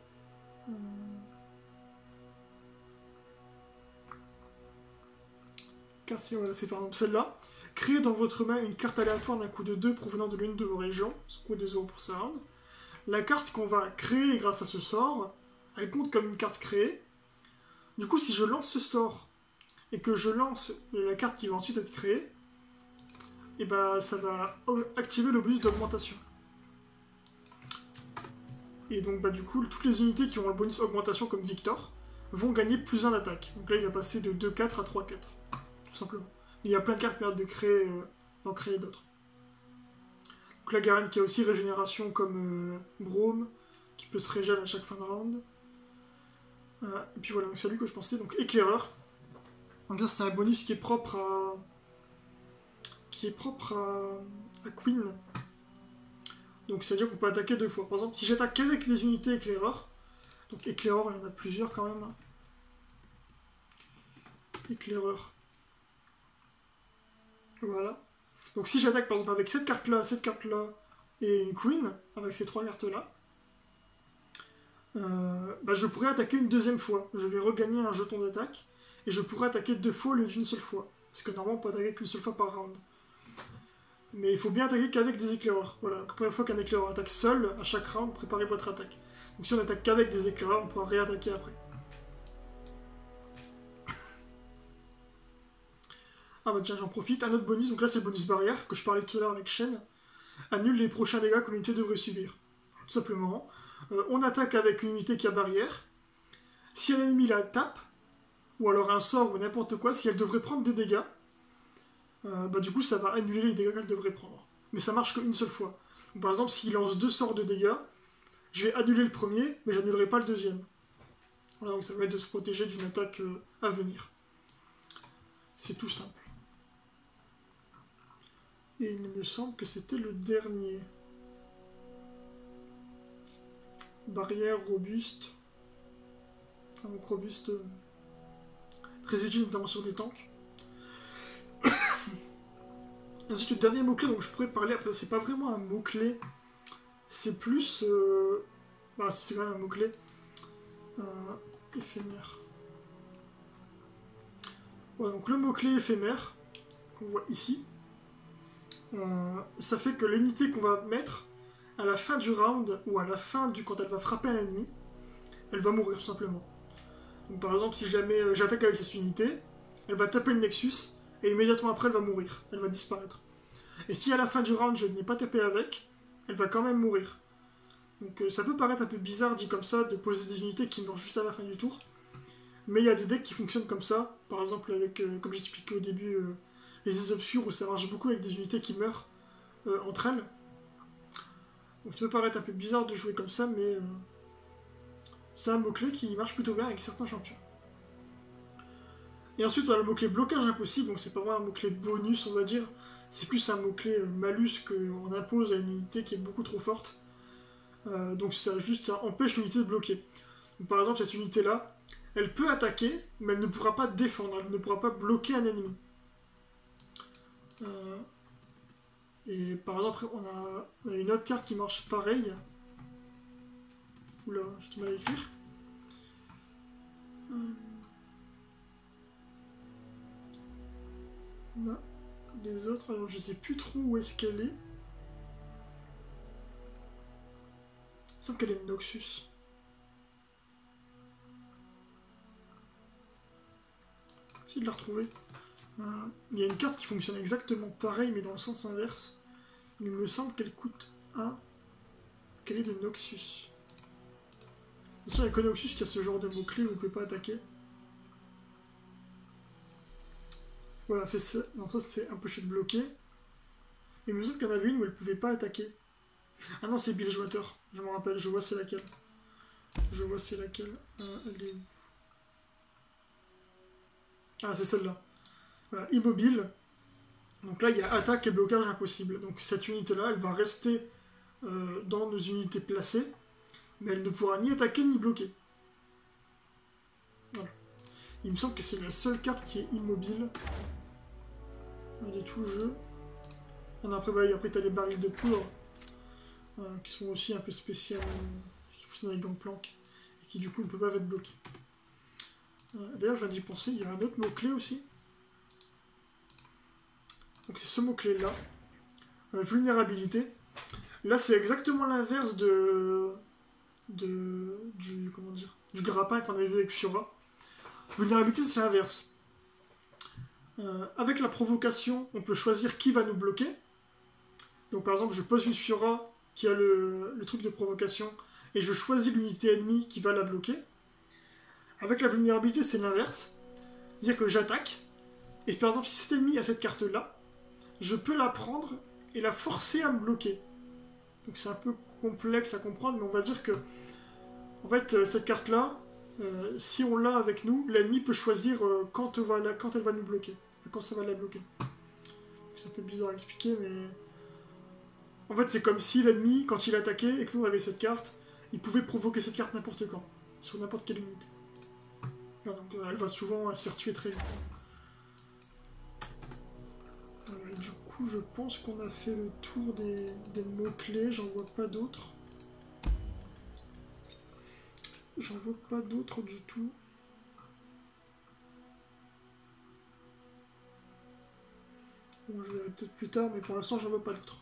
Voilà, c'est par exemple celle-là. Créez dans votre main une carte aléatoire d'un coût de 2 provenant de l'une de vos régions. Ce coût est 2 € pour ce round. La carte qu'on va créer grâce à ce sort, elle compte comme une carte créée. Du coup, si je lance ce sort et que je lance la carte qui va ensuite être créée, et ça va activer le bonus d'augmentation. Et donc du coup, toutes les unités qui ont le bonus augmentation comme Victor vont gagner plus 1 d'attaque. Donc là, il va passer de 2-4 à 3-4, tout simplement. Mais il y a plein de cartes qui permettent d'en créer d'autres. Donc la Garen qui a aussi régénération comme Brome, qui peut se régénérer à chaque fin de round. Et puis voilà, donc c'est lui que je pensais. Donc éclaireur. Donc ça c'est un bonus qui est propre à Queen. Donc c'est-à-dire qu'on peut attaquer 2 fois. Par exemple, si j'attaque qu'avec les unités éclaireur, donc éclaireur, il y en a plusieurs quand même. Éclaireur. Voilà. Donc si j'attaque par exemple avec cette carte-là et une Queen, avec ces 3 cartes-là, je pourrais attaquer une deuxième fois. Je vais regagner un jeton d'attaque, et je pourrais attaquer 2 fois au lieu d'une seule fois. Parce que normalement on peut attaquer qu'une seule fois par round. Mais il faut bien attaquer qu'avec des éclaireurs. Voilà, la première fois qu'un éclaireur attaque seul, à chaque round, préparez votre attaque. Donc si on attaque qu'avec des éclaireurs, on pourra réattaquer après. Ah bah tiens, j'en profite. Un autre bonus, donc là c'est le bonus barrière, que je parlais tout à l'heure avec Shen. Annule les prochains dégâts que l'unité devrait subir. Tout simplement. On attaque avec une unité qui a barrière. Si un ennemi la tape, ou alors un sort ou n'importe quoi, si elle devrait prendre des dégâts, du coup ça va annuler les dégâts qu'elle devrait prendre. Mais ça marche qu'une seule fois. Donc, par exemple, s'il lance 2 sorts de dégâts, je vais annuler le premier, mais j'annulerai pas le deuxième. Voilà, donc ça va être de se protéger d'une attaque à venir. C'est tout simple. Et il me semble que c'était le dernier. Barrière robuste. Donc robuste, très utile notamment sur des tanks. Et ensuite le dernier mot-clé, donc je pourrais parler, après c'est pas vraiment un mot-clé, c'est plus... bah c'est quand même un mot-clé. Éphémère. Ouais, donc le mot-clé éphémère, qu'on voit ici, ça fait que l'unité qu'on va mettre à la fin du round, ou à la fin du... quand elle va frapper un ennemi, elle va mourir tout simplement. Donc par exemple, si jamais j'attaque avec cette unité, elle va taper le Nexus, et immédiatement après, elle va mourir. Elle va disparaître. Et si à la fin du round, je n'ai pas tapé avec, elle va quand même mourir. Donc ça peut paraître un peu bizarre dit comme ça, de poser des unités qui meurent juste à la fin du tour. Mais il y a des decks qui fonctionnent comme ça. Par exemple, avec, comme j'expliquais au début, les Aces Obscures, où ça marche beaucoup avec des unités qui meurent entre elles. Donc ça peut paraître un peu bizarre de jouer comme ça, mais... c'est un mot-clé qui marche plutôt bien avec certains champions. Et ensuite, on a le mot-clé blocage impossible, donc c'est pas vraiment un mot-clé bonus, on va dire. C'est plus un mot-clé malus qu'on impose à une unité qui est beaucoup trop forte. Donc ça juste empêche l'unité de bloquer. Donc, par exemple, cette unité-là, elle peut attaquer, mais elle ne pourra pas défendre, elle ne pourra pas bloquer un ennemi. Et par exemple, on a une autre carte qui marche pareil. Oula, j'ai du mal à écrire. On a les autres, alors je sais plus trop où est-ce qu'elle est. Il me semble qu'elle est Noxus. J'essaie de la retrouver. Il y a une carte qui fonctionne exactement pareil, mais dans le sens inverse. Il me semble qu'elle coûte 1. Qu'elle est de Noxus. De toute façon, il y a que Noxus qui a ce genre de mot-clé où on ne peut pas attaquer. Voilà, c'est ça. Non, ça c'est empêché de bloquer. Il me semble qu'il y en avait une où elle ne pouvait pas attaquer. Ah non, c'est Bilgewater. Je me rappelle, je vois c'est laquelle. Je vois c'est laquelle. Elle est où? Ah, c'est celle-là. Voilà, immobile. Donc là, il y a attaque et blocage impossible. Donc cette unité-là, elle va rester dans nos unités placées, mais elle ne pourra ni attaquer ni bloquer. Voilà. Il me semble que c'est la seule carte qui est immobile de tout le jeu. Après tu as les barils de poudre, qui sont aussi un peu spéciales, qui fonctionnent avec Gangplank, et qui du coup ne peuvent pas être bloqués. D'ailleurs, je viens d'y penser, il y a un autre mot-clé aussi. Donc c'est ce mot-clé là. Vulnérabilité. Là c'est exactement l'inverse du grappin qu'on avait vu avec Fiora. Vulnérabilité c'est l'inverse. Avec la provocation, on peut choisir qui va nous bloquer. Donc par exemple je pose une Fiora qui a le truc de provocation et je choisis l'unité ennemie qui va la bloquer. Avec la vulnérabilité c'est l'inverse. C'est-à-dire que j'attaque et par exemple si cet ennemi a cette carte là, je peux la prendre et la forcer à me bloquer. Donc c'est un peu complexe à comprendre, mais on va dire que en fait cette carte là, si on l'a avec nous, l'ennemi peut choisir quand elle va nous bloquer, quand ça va la bloquer. C'est un peu bizarre à expliquer, mais en fait c'est comme si l'ennemi, quand il attaquait et que nous on avait cette carte, il pouvait provoquer cette carte n'importe quand, sur n'importe quelle unité. Voilà, donc elle va souvent se faire tuer très vite. Voilà, du coup, je pense qu'on a fait le tour des mots-clés. J'en vois pas d'autres. J'en vois pas d'autres du tout. Bon, je verrai peut-être plus tard, mais pour l'instant, j'en vois pas d'autres.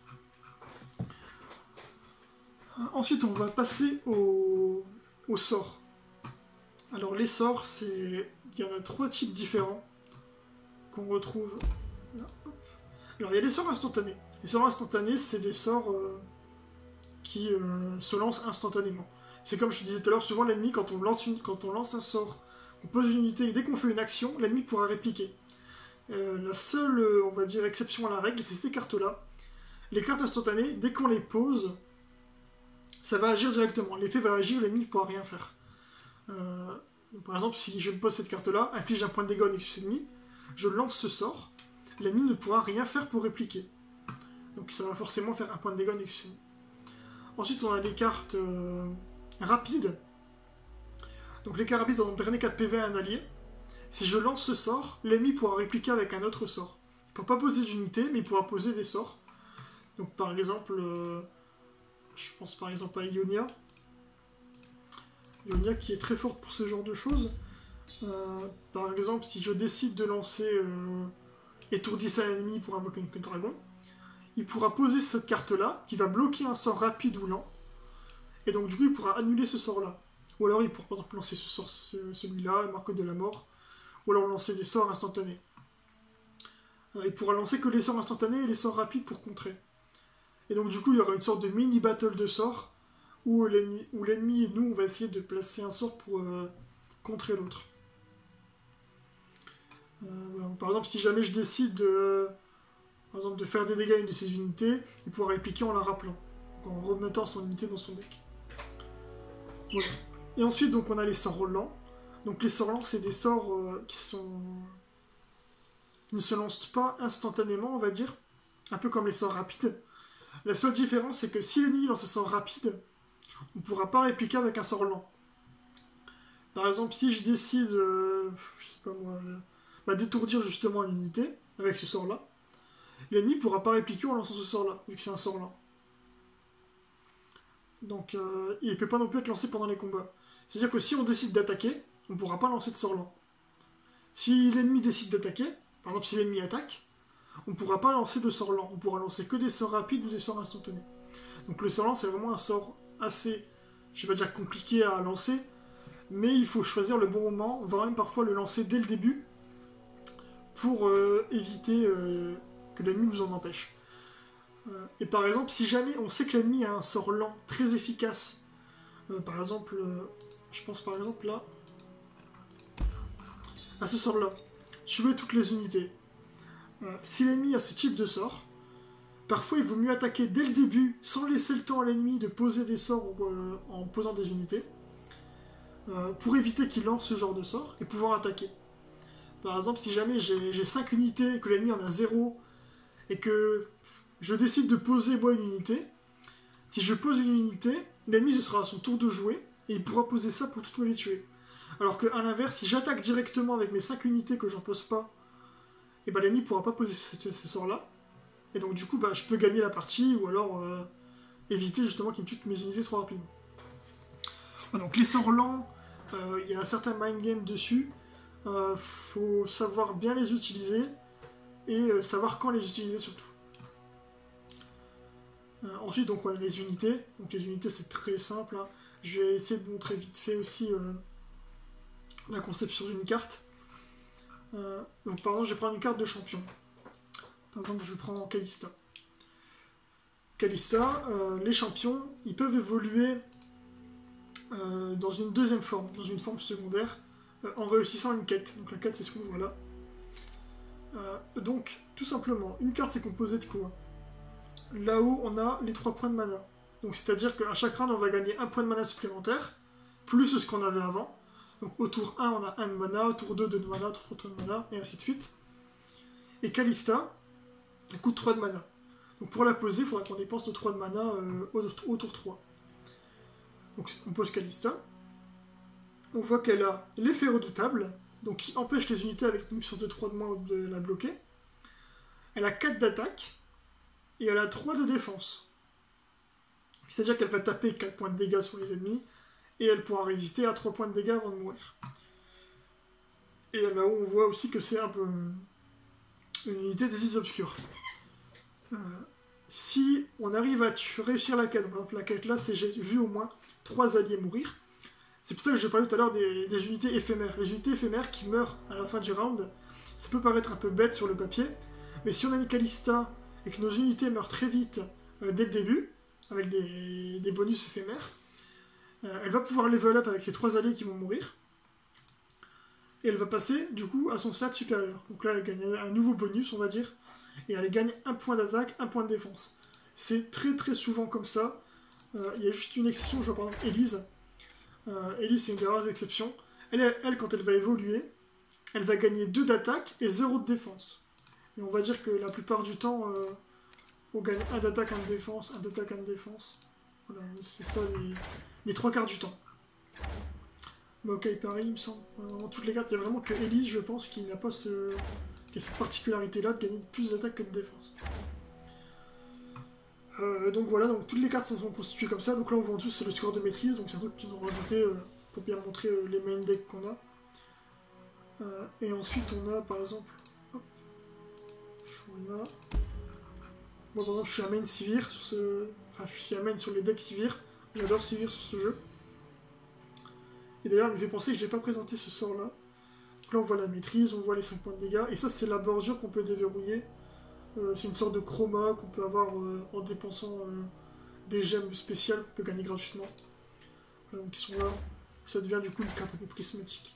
Ensuite, on va passer aux sorts. Alors, les sorts, il y en a 3 types différents qu'on retrouve là. Alors, il y a les sorts instantanés. Les sorts instantanés, c'est des sorts qui se lancent instantanément. C'est comme je te disais tout à l'heure, souvent l'ennemi, quand on lance un sort, on pose une unité, et dès qu'on fait une action, l'ennemi pourra répliquer. La seule, on va dire, exception à la règle, c'est ces cartes-là. Les cartes instantanées, dès qu'on les pose, ça va agir directement. L'effet va agir, l'ennemi ne pourra rien faire. Donc, par exemple, si je me pose cette carte-là, inflige un point de dégâts au Nexus ennemi, je lance ce sort, l'ennemi ne pourra rien faire pour répliquer. Donc ça va forcément faire un point de dégâts au Nexus ennemi. Ensuite, on a les cartes rapides. Donc les cartes rapides vont drainer 4 PV à un allié. Si je lance ce sort, l'ennemi pourra répliquer avec un autre sort. Il ne pourra pas poser d'unité, mais il pourra poser des sorts. Donc par exemple, je pense par exemple à Ionia. Ionia qui est très forte pour ce genre de choses. Par exemple, si je décide de lancer étourdissant à l'ennemi pour invoquer une dragon, il pourra poser cette carte-là, qui va bloquer un sort rapide ou lent. Et donc du coup, il pourra annuler ce sort-là. Ou alors il pourra par exemple lancer ce sort, celui-là, marque de la mort. Ou alors lancer des sorts instantanés. Il pourra lancer que les sorts instantanés et les sorts rapides pour contrer. Et donc du coup, il y aura une sorte de mini-battle de sorts, où l'ennemi et nous, on va essayer de placer un sort pour contrer l'autre. Voilà. Par exemple, si jamais je décide de faire des dégâts à une de ses unités, il pourra répliquer en la rappelant, donc en remettant son unité dans son deck. Voilà. Et ensuite, donc, on a les sorts lents. Donc les sorts lents, c'est des sorts qui ne se lancent pas instantanément, on va dire, un peu comme les sorts rapides. La seule différence, c'est que si l'ennemi lance un sort rapide, on ne pourra pas répliquer avec un sort lent. Par exemple, si je décide, je sais pas moi, d'étourdir justement une unité avec ce sort-là, l'ennemi ne pourra pas répliquer en lançant ce sort-là, vu que c'est un sort lent. Donc, il ne peut pas non plus être lancé pendant les combats. C'est-à-dire que si on décide d'attaquer, on ne pourra pas lancer de sort lent. Si l'ennemi décide d'attaquer, par exemple si l'ennemi attaque, on ne pourra pas lancer de sort lent. On pourra lancer que des sorts rapides ou des sorts instantanés. Donc le sort lent, c'est vraiment un sort assez, je vais pas dire compliqué à lancer, mais il faut choisir le bon moment, voire même parfois le lancer dès le début, pour éviter que l'ennemi nous en empêche. Et par exemple, si jamais on sait que l'ennemi a un sort lent très efficace, par exemple, je pense par exemple là, à ce sort-là, tuer toutes les unités. Si l'ennemi a ce type de sort, parfois il vaut mieux attaquer dès le début, sans laisser le temps à l'ennemi de poser des sorts en posant des unités, pour éviter qu'il lance ce genre de sort et pouvoir attaquer. Par exemple, si jamais j'ai 5 unités et que l'ennemi en a 0, et que je décide de poser moi une unité, si je pose une unité, l'ennemi ce sera à son tour de jouer, et il pourra poser ça pour toutes me les tuer. Alors qu'à l'inverse, si j'attaque directement avec mes 5 unités que j'en pose pas, et ben l'ennemi pourra pas poser ce sort-là. Et donc du coup, je peux gagner la partie, ou alors éviter justement qu'il me tue mes unités trop rapidement. Donc les sorts lents, il y a un certain mind game dessus. Faut savoir bien les utiliser, et savoir quand les utiliser surtout. Ensuite, donc, on a les unités. Donc les unités, c'est très simple. Hein. Je vais essayer de montrer vite fait aussi la conception d'une carte. Donc par exemple, je vais prendre une carte de champion. Par exemple, je prends Kalista. Kalista, les champions, ils peuvent évoluer dans une deuxième forme, dans une forme secondaire, en réussissant une quête. Donc la quête, c'est ce qu'on voit là. Donc, tout simplement, une carte, c'est composé de quoi? Là-haut, on a les 3 points de mana. Donc c'est-à-dire qu'à chaque round, on va gagner un point de mana supplémentaire, plus ce qu'on avait avant. Donc au tour 1, on a 1 de mana, au tour 2, 2 de mana, au tour 3 de mana, et ainsi de suite. Et Kalista, elle coûte 3 de mana. Donc pour la poser, il faudra qu'on dépense nos 3 de mana au tour 3. Donc on pose Kalista. On voit qu'elle a l'effet redoutable, donc qui empêche les unités avec une puissance de 3 de moins de la bloquer. Elle a 4 d'attaque, et elle a 3 de défense. C'est-à-dire qu'elle va taper 4 points de dégâts sur les ennemis, et elle pourra résister à 3 points de dégâts avant de mourir. Et là-haut, on voit aussi que c'est un peu une unité des îles obscures. Si on arrive à réussir la quête, par exemple la quête là, c'est j'ai vu au moins 3 alliés mourir. C'est pour ça que je parlais tout à l'heure des unités éphémères. Les unités éphémères qui meurent à la fin du round, ça peut paraître un peu bête sur le papier, mais si on a une Kalista et que nos unités meurent très vite dès le début, avec des bonus éphémères, elle va pouvoir level up avec ces 3 alliés qui vont mourir, et elle va passer du coup à son stade supérieur. Donc là elle gagne un nouveau bonus, on va dire, et elle gagne 1 point d'attaque, 1 point de défense. C'est très très souvent comme ça. Il y a juste une exception, je vois par exemple Elise. Elise c'est une des rares exceptions. quand elle va évoluer, elle va gagner 2 d'attaque et 0 de défense. Et on va dire que la plupart du temps, on gagne 1 d'attaque, 1 de défense, 1 d'attaque, 1 de défense. Voilà, c'est ça les 3 quarts du temps. Maokai pareil, il me semble. Dans toutes les cartes, il n'y a vraiment que Elise, je pense, qui n'a pas qui a cette particularité-là de gagner plus d'attaque que de défense. Donc voilà, donc toutes les cartes sont constituées comme ça. Donc là, on voit en dessous, c'est le score de maîtrise. Donc c'est un truc qu'ils ont rajouté pour bien montrer les main decks qu'on a. Et ensuite, on a par exemple. Hop, Shurima. Moi, par exemple, je suis à main Sivir sur ce. Enfin, je suis à main sur les decks Sivir. J'adore Sivir sur ce jeu. Et d'ailleurs, il me fait penser que je n'ai pas présenté ce sort-là. Donc là, on voit la maîtrise, on voit les 5 points de dégâts. Et ça, c'est la bordure qu'on peut déverrouiller. C'est une sorte de chroma qu'on peut avoir en dépensant des gemmes spéciales qu'on peut gagner gratuitement. Voilà, donc ils sont là. Ça devient du coup une carte un peu prismatique.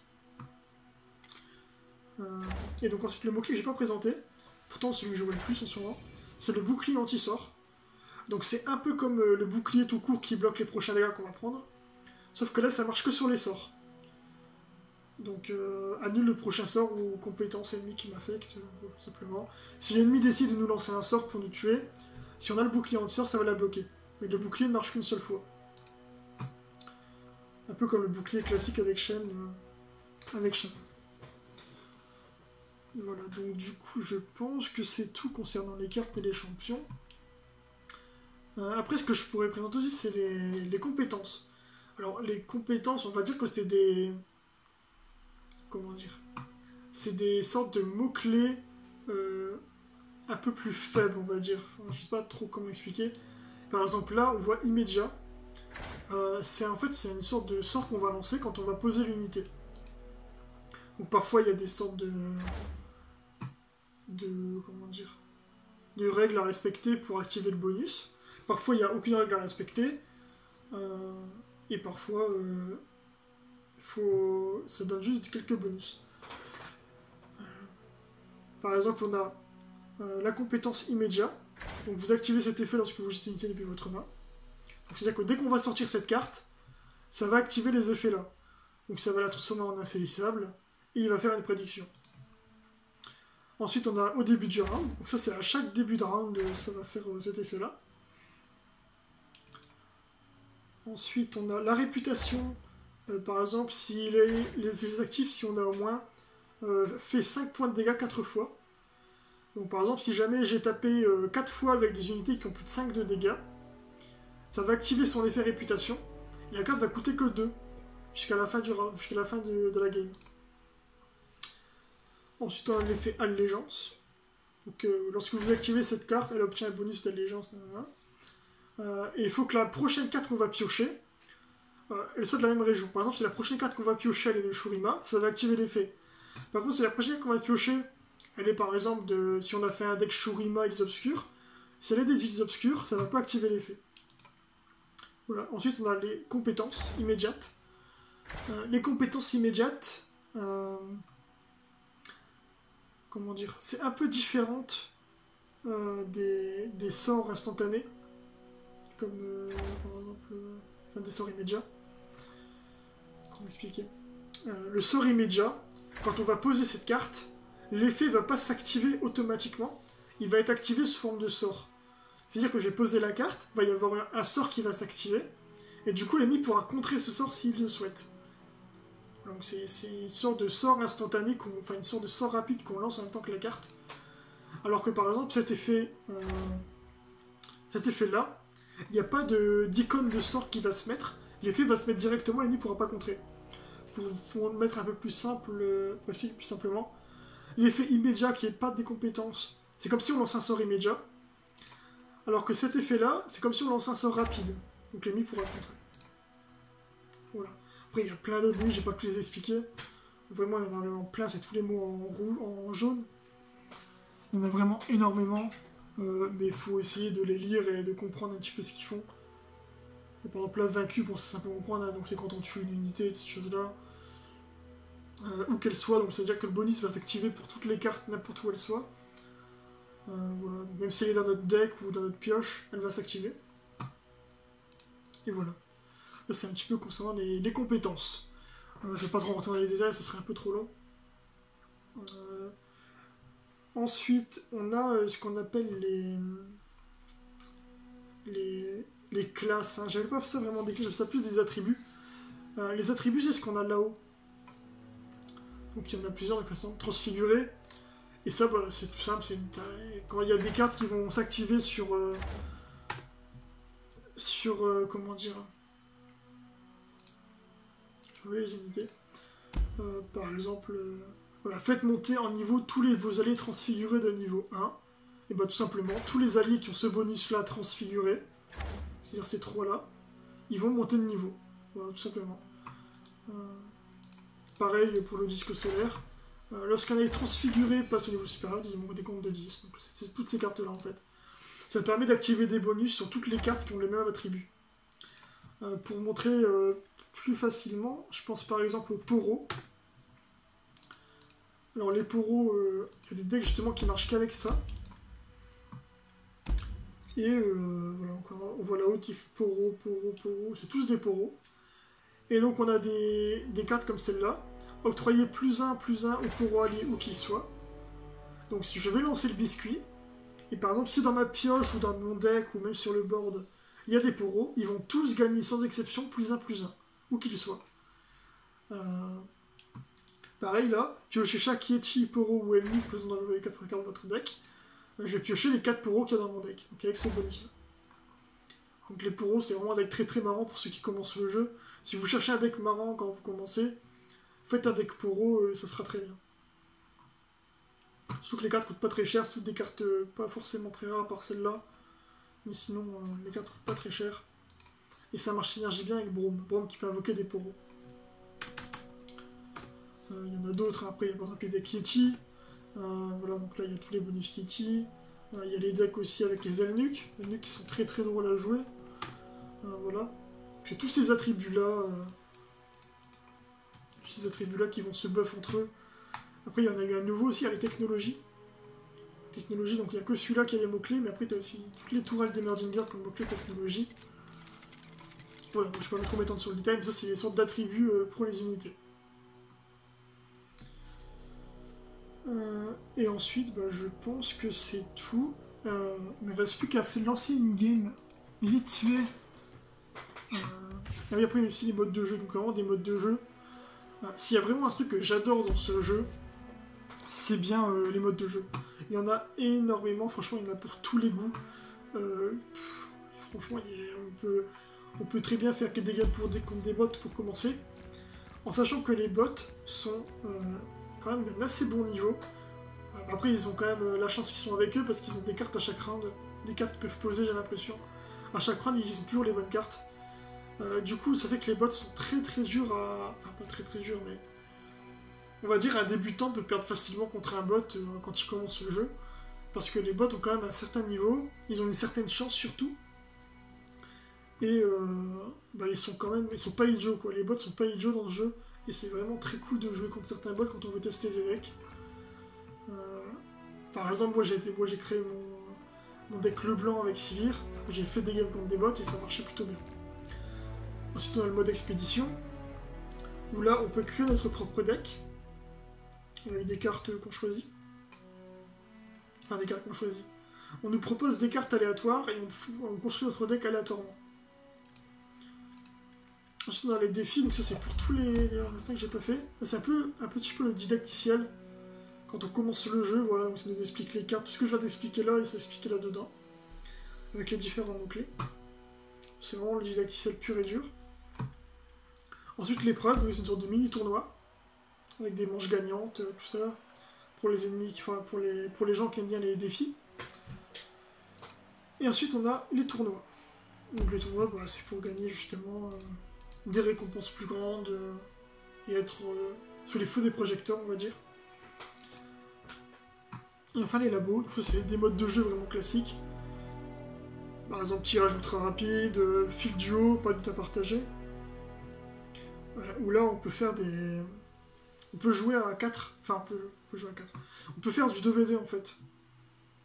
Et donc ensuite, le mot-clé que j'ai pas présenté, pourtant celui que je vois le plus en ce moment, c'est le bouclier anti-sort. Donc c'est un peu comme le bouclier tout court qui bloque les prochains dégâts qu'on va prendre. Sauf que là, ça marche que sur les sorts. Donc annule le prochain sort ou compétence ennemie qui m'affecte, tout simplement. Si l'ennemi décide de nous lancer un sort pour nous tuer, si on a le bouclier anti-sort, ça va la bloquer. Mais le bouclier ne marche qu'une seule fois. Un peu comme le bouclier classique avec Shen. Voilà, donc du coup, je pense que c'est tout concernant les cartes et les champions. Après, ce que je pourrais présenter aussi, c'est les compétences. Alors, les compétences, on va dire que c'était des... Comment dire? C'est des sortes de mots-clés un peu plus faibles, on va dire. Enfin, je sais pas trop comment expliquer. Par exemple, là, on voit immédiat. C'est une sorte de sort qu'on va lancer quand on va poser l'unité. Donc parfois, il y a des sortes comment dire, de règles à respecter pour activer le bonus. Parfois, il n'y a aucune règle à respecter. Et parfois, ça donne juste quelques bonus. Par exemple, on a la compétence immédiat. Donc vous activez cet effet lorsque vous jetez une unité depuis votre main. C'est-à-dire que dès qu'on va sortir cette carte, ça va activer les effets là. Donc ça va la transformer en insaisissable. Et il va faire une prédiction. Ensuite, on a au début du round. Donc ça, c'est à chaque début de round, ça va faire cet effet-là. Ensuite, on a la réputation. Par exemple, si les effets actifs, si on a au moins fait 5 points de dégâts 4 fois. Donc par exemple, si jamais j'ai tapé 4 fois avec des unités qui ont plus de 5 de dégâts, ça va activer son effet réputation. Et la carte va coûter que 2 jusqu'à la fin, de la game. Ensuite, on a l'effet allégeance. Donc, lorsque vous activez cette carte, elle obtient un bonus d'allégeance. Et il faut que la prochaine carte qu'on va piocher, elle soit de la même région. Par exemple, si la prochaine carte qu'on va piocher elle est de Shurima, ça va activer l'effet. Par contre, si la prochaine carte qu'on va piocher, elle est par exemple si on a fait un deck Shurima Îles Obscures, si elle est des Îles Obscures, ça ne va pas activer l'effet. Voilà. Ensuite, on a les compétences immédiates. Les compétences immédiates, comment dire, c'est un peu différente des sorts instantanés, comme par exemple des sorts immédiats. Comment expliquer? Le sort immédiat, quand on va poser cette carte, l'effet ne va pas s'activer automatiquement, il va être activé sous forme de sort. C'est-à-dire que j'ai posé la carte, il va y avoir un sort qui va s'activer, et du coup l'ennemi pourra contrer ce sort s'il le souhaite. Donc c'est une sorte de sort instantané, enfin une sorte de sort rapide qu'on lance en même temps que la carte. Alors que par exemple cet effet-là, il n'y a pas d'icône de sort qui va se mettre, l'effet va se mettre directement, l'ennemi ne pourra pas contrer. Pour le mettre un peu plus simple, pour expliquer plus simplement, l'effet immédiat qui n'est pas des compétences, c'est comme si on lance un sort immédiat, alors que cet effet-là, c'est comme si on lance un sort rapide, donc l'ennemi pourra le contrer. Voilà. Après, il y a plein d'autres bruits, j'ai pas pu les expliquer. Vraiment, il y en a vraiment plein, c'est tous les mots en jaune. Il y en a vraiment énormément, mais il faut essayer de les lire et de comprendre un petit peu ce qu'ils font. Et par exemple, là, vaincu, bon, c'est simplement comprendre, hein, donc c'est quand on tue une unité, ces choses-là. Où qu'elle soit, donc c'est-à-dire que le bonus va s'activer pour toutes les cartes, n'importe où elle soit. Voilà. Même si elle est dans notre deck ou dans notre pioche, elle va s'activer. Et voilà. C'est un petit peu concernant les compétences. Je vais pas trop rentrer dans les détails, ça serait un peu trop long. Ensuite, on a ce qu'on appelle les classes. Enfin, j'avais pas fait ça vraiment des classes, j'avais ça plus des attributs. Les attributs, c'est ce qu'on a là-haut. Donc il y en a plusieurs de façon transfigurés. Et ça, bah, c'est tout simple. Quand il y a des cartes qui vont s'activer sur comment dire, sur les unités. Par exemple, voilà, faites monter en niveau tous vos alliés transfigurés de niveau 1. Et bah tout simplement, tous les alliés qui ont ce bonus-là transfiguré, c'est-à-dire ces trois-là, ils vont monter de niveau. Voilà, tout simplement. Pareil pour le disque solaire. Lorsqu'un allié transfiguré passe au niveau supérieur, ils vont des comptes de 10. Donc c'est toutes ces cartes-là en fait. Ça permet d'activer des bonus sur toutes les cartes qui ont les mêmes attributs. Pour montrer plus facilement, je pense par exemple aux poros. Alors les poros, il y a des decks justement qui marchent qu'avec ça. Et voilà, on voit là-haut poro, c'est tous des poros. Et donc on a des cartes comme celle-là. Octroyer +1/+1 au poro allié où qu'il soit. Donc si je vais lancer le biscuit, et par exemple si dans ma pioche ou dans mon deck ou même sur le board, il y a des poros, ils vont tous gagner sans exception +1/+1, où qu'ils soient. Pareil là, piocher chaque Yeti, poro ou ennemi présent dans les 4 cartes de votre deck. Je vais piocher les 4 poros qu'il y a dans mon deck, donc avec ce bonus là. Donc les poros c'est vraiment un deck très très marrant pour ceux qui commencent le jeu. Si vous cherchez un deck marrant quand vous commencez, faites un deck poro, ça sera très bien. Sauf que les cartes coûtent pas très cher, c'est toutes des cartes pas forcément très rares par celle-là. Mais sinon, les cartes coûtent pas très cher. Et ça marche synergie bien avec Braum. Braum qui peut invoquer des poros. Il y en a d'autres, après il y a par exemple les decks Yeti. Voilà, donc là il y a tous les bonus Yeti. Il y a les decks aussi avec les Elnuks. Les Elnuks qui sont très très drôles à jouer. Voilà. Puis tous ces attributs-là. Ces attributs-là qui vont se buff entre eux. Après, il y en a eu un nouveau aussi, il y a les technologies. Technologie, donc il n'y a que celui-là qui a les mots-clés, mais après, tu as aussi toutes les tourelles d'Emerginger comme mots-clés technologie. Voilà, donc je ne vais pas trop m'étendre sur le détail, mais ça, c'est des sortes d'attributs pour les unités. Et ensuite, bah, je pense que c'est tout. Il ne reste plus qu'à lancer une game vite fait. Et après, il y a aussi les modes de jeu, donc vraiment des modes de jeu. S'il y a vraiment un truc que j'adore dans ce jeu, c'est bien les modes de jeu. Il y en a énormément, franchement, il y en a pour tous les goûts. Franchement, on peut très bien faire que des games contre des bots pour commencer, en sachant que les bots sont quand même d'un assez bon niveau. Après, ils ont quand même la chance qu'ils sont avec eux, parce qu'ils ont des cartes à chaque round, des cartes qu'ils peuvent poser, j'ai l'impression. À chaque round, ils ont toujours les bonnes cartes. Du coup, ça fait que les bots sont très très durs à... Enfin, pas très très durs, mais... On va dire un débutant peut perdre facilement contre un bot quand il commence le jeu. Parce que les bots ont quand même un certain niveau, ils ont une certaine chance surtout. Et bah, ils sont pas idiots quoi, les bots sont pas idiots dans le jeu. Et c'est vraiment très cool de jouer contre certains bots quand on veut tester des decks. Par exemple, moi j'ai créé mon deck Leblanc avec Sivir, j'ai fait des games contre des bots et ça marchait plutôt bien. Ensuite on a le mode expédition, où là on peut créer notre propre deck, avec des cartes qu'on choisit. Enfin des cartes qu'on choisit. On nous propose des cartes aléatoires et on construit notre deck aléatoirement. Ensuite on a les défis, donc ça c'est pour tous les instants que j'ai pas fait. C'est un petit peu le didacticiel. Quand on commence le jeu, voilà, donc ça nous explique les cartes. Tout ce que je viens d'expliquer là, il s'expliquait là-dedans. Avec les différents mots-clés. C'est vraiment le didacticiel pur et dur. Ensuite l'épreuve, c'est une sorte de mini-tournoi. Avec des manches gagnantes, tout ça. Pour les ennemis, enfin pour les gens qui aiment bien les défis. Et ensuite on a les tournois. Donc les tournois, bah, c'est pour gagner justement des récompenses plus grandes et être sous les feux des projecteurs, on va dire. Et enfin les labos, c'est des modes de jeu vraiment classiques. Par exemple tirage ultra rapide, fil duo, pas de à partager. Où là on peut faire des... On peut jouer à 4, enfin on peut jouer à 4. On peut faire du 2v2 en fait.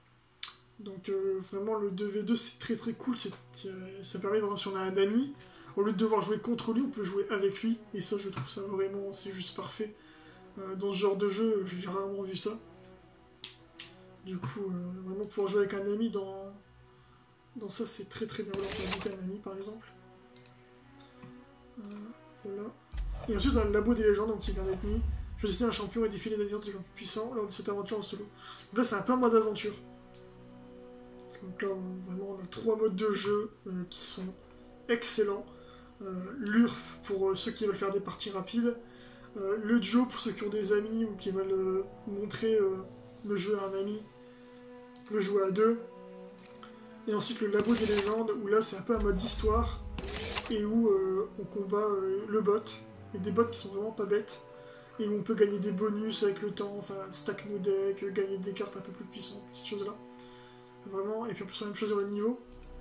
Donc vraiment le 2v2 c'est très très cool, ça permet par exemple si on a un ami, Au lieu de devoir jouer contre lui, on peut jouer avec lui. Et ça, je trouve ça vraiment, c'est juste parfait. Dans ce genre de jeu, j'ai rarement vu ça. Du coup, vraiment pouvoir jouer avec un ami dans ça, c'est très très bien. Voilà, on peut inviter un ami par exemple. Voilà. Et ensuite, dans le labo des légendes, donc qui vient d'être mis, choisissez un champion et défiez les adversaires des gens plus puissants lors de cette aventure en solo. Donc là, c'est un peu un mode aventure. Donc là, vraiment, on a 3 modes de jeu qui sont excellents. L'URF pour ceux qui veulent faire des parties rapides. Le duo pour ceux qui ont des amis ou qui veulent montrer le jeu à un ami. Le jouer à 2. Et ensuite le labo des légendes, où là c'est un peu un mode histoire. Et où on combat le bot. Et des bots qui sont vraiment pas bêtes. Et où on peut gagner des bonus avec le temps, enfin stack nos decks, gagner des cartes un peu plus puissantes, ces choses là. Vraiment, et puis on peut sur la même chose sur le niveau.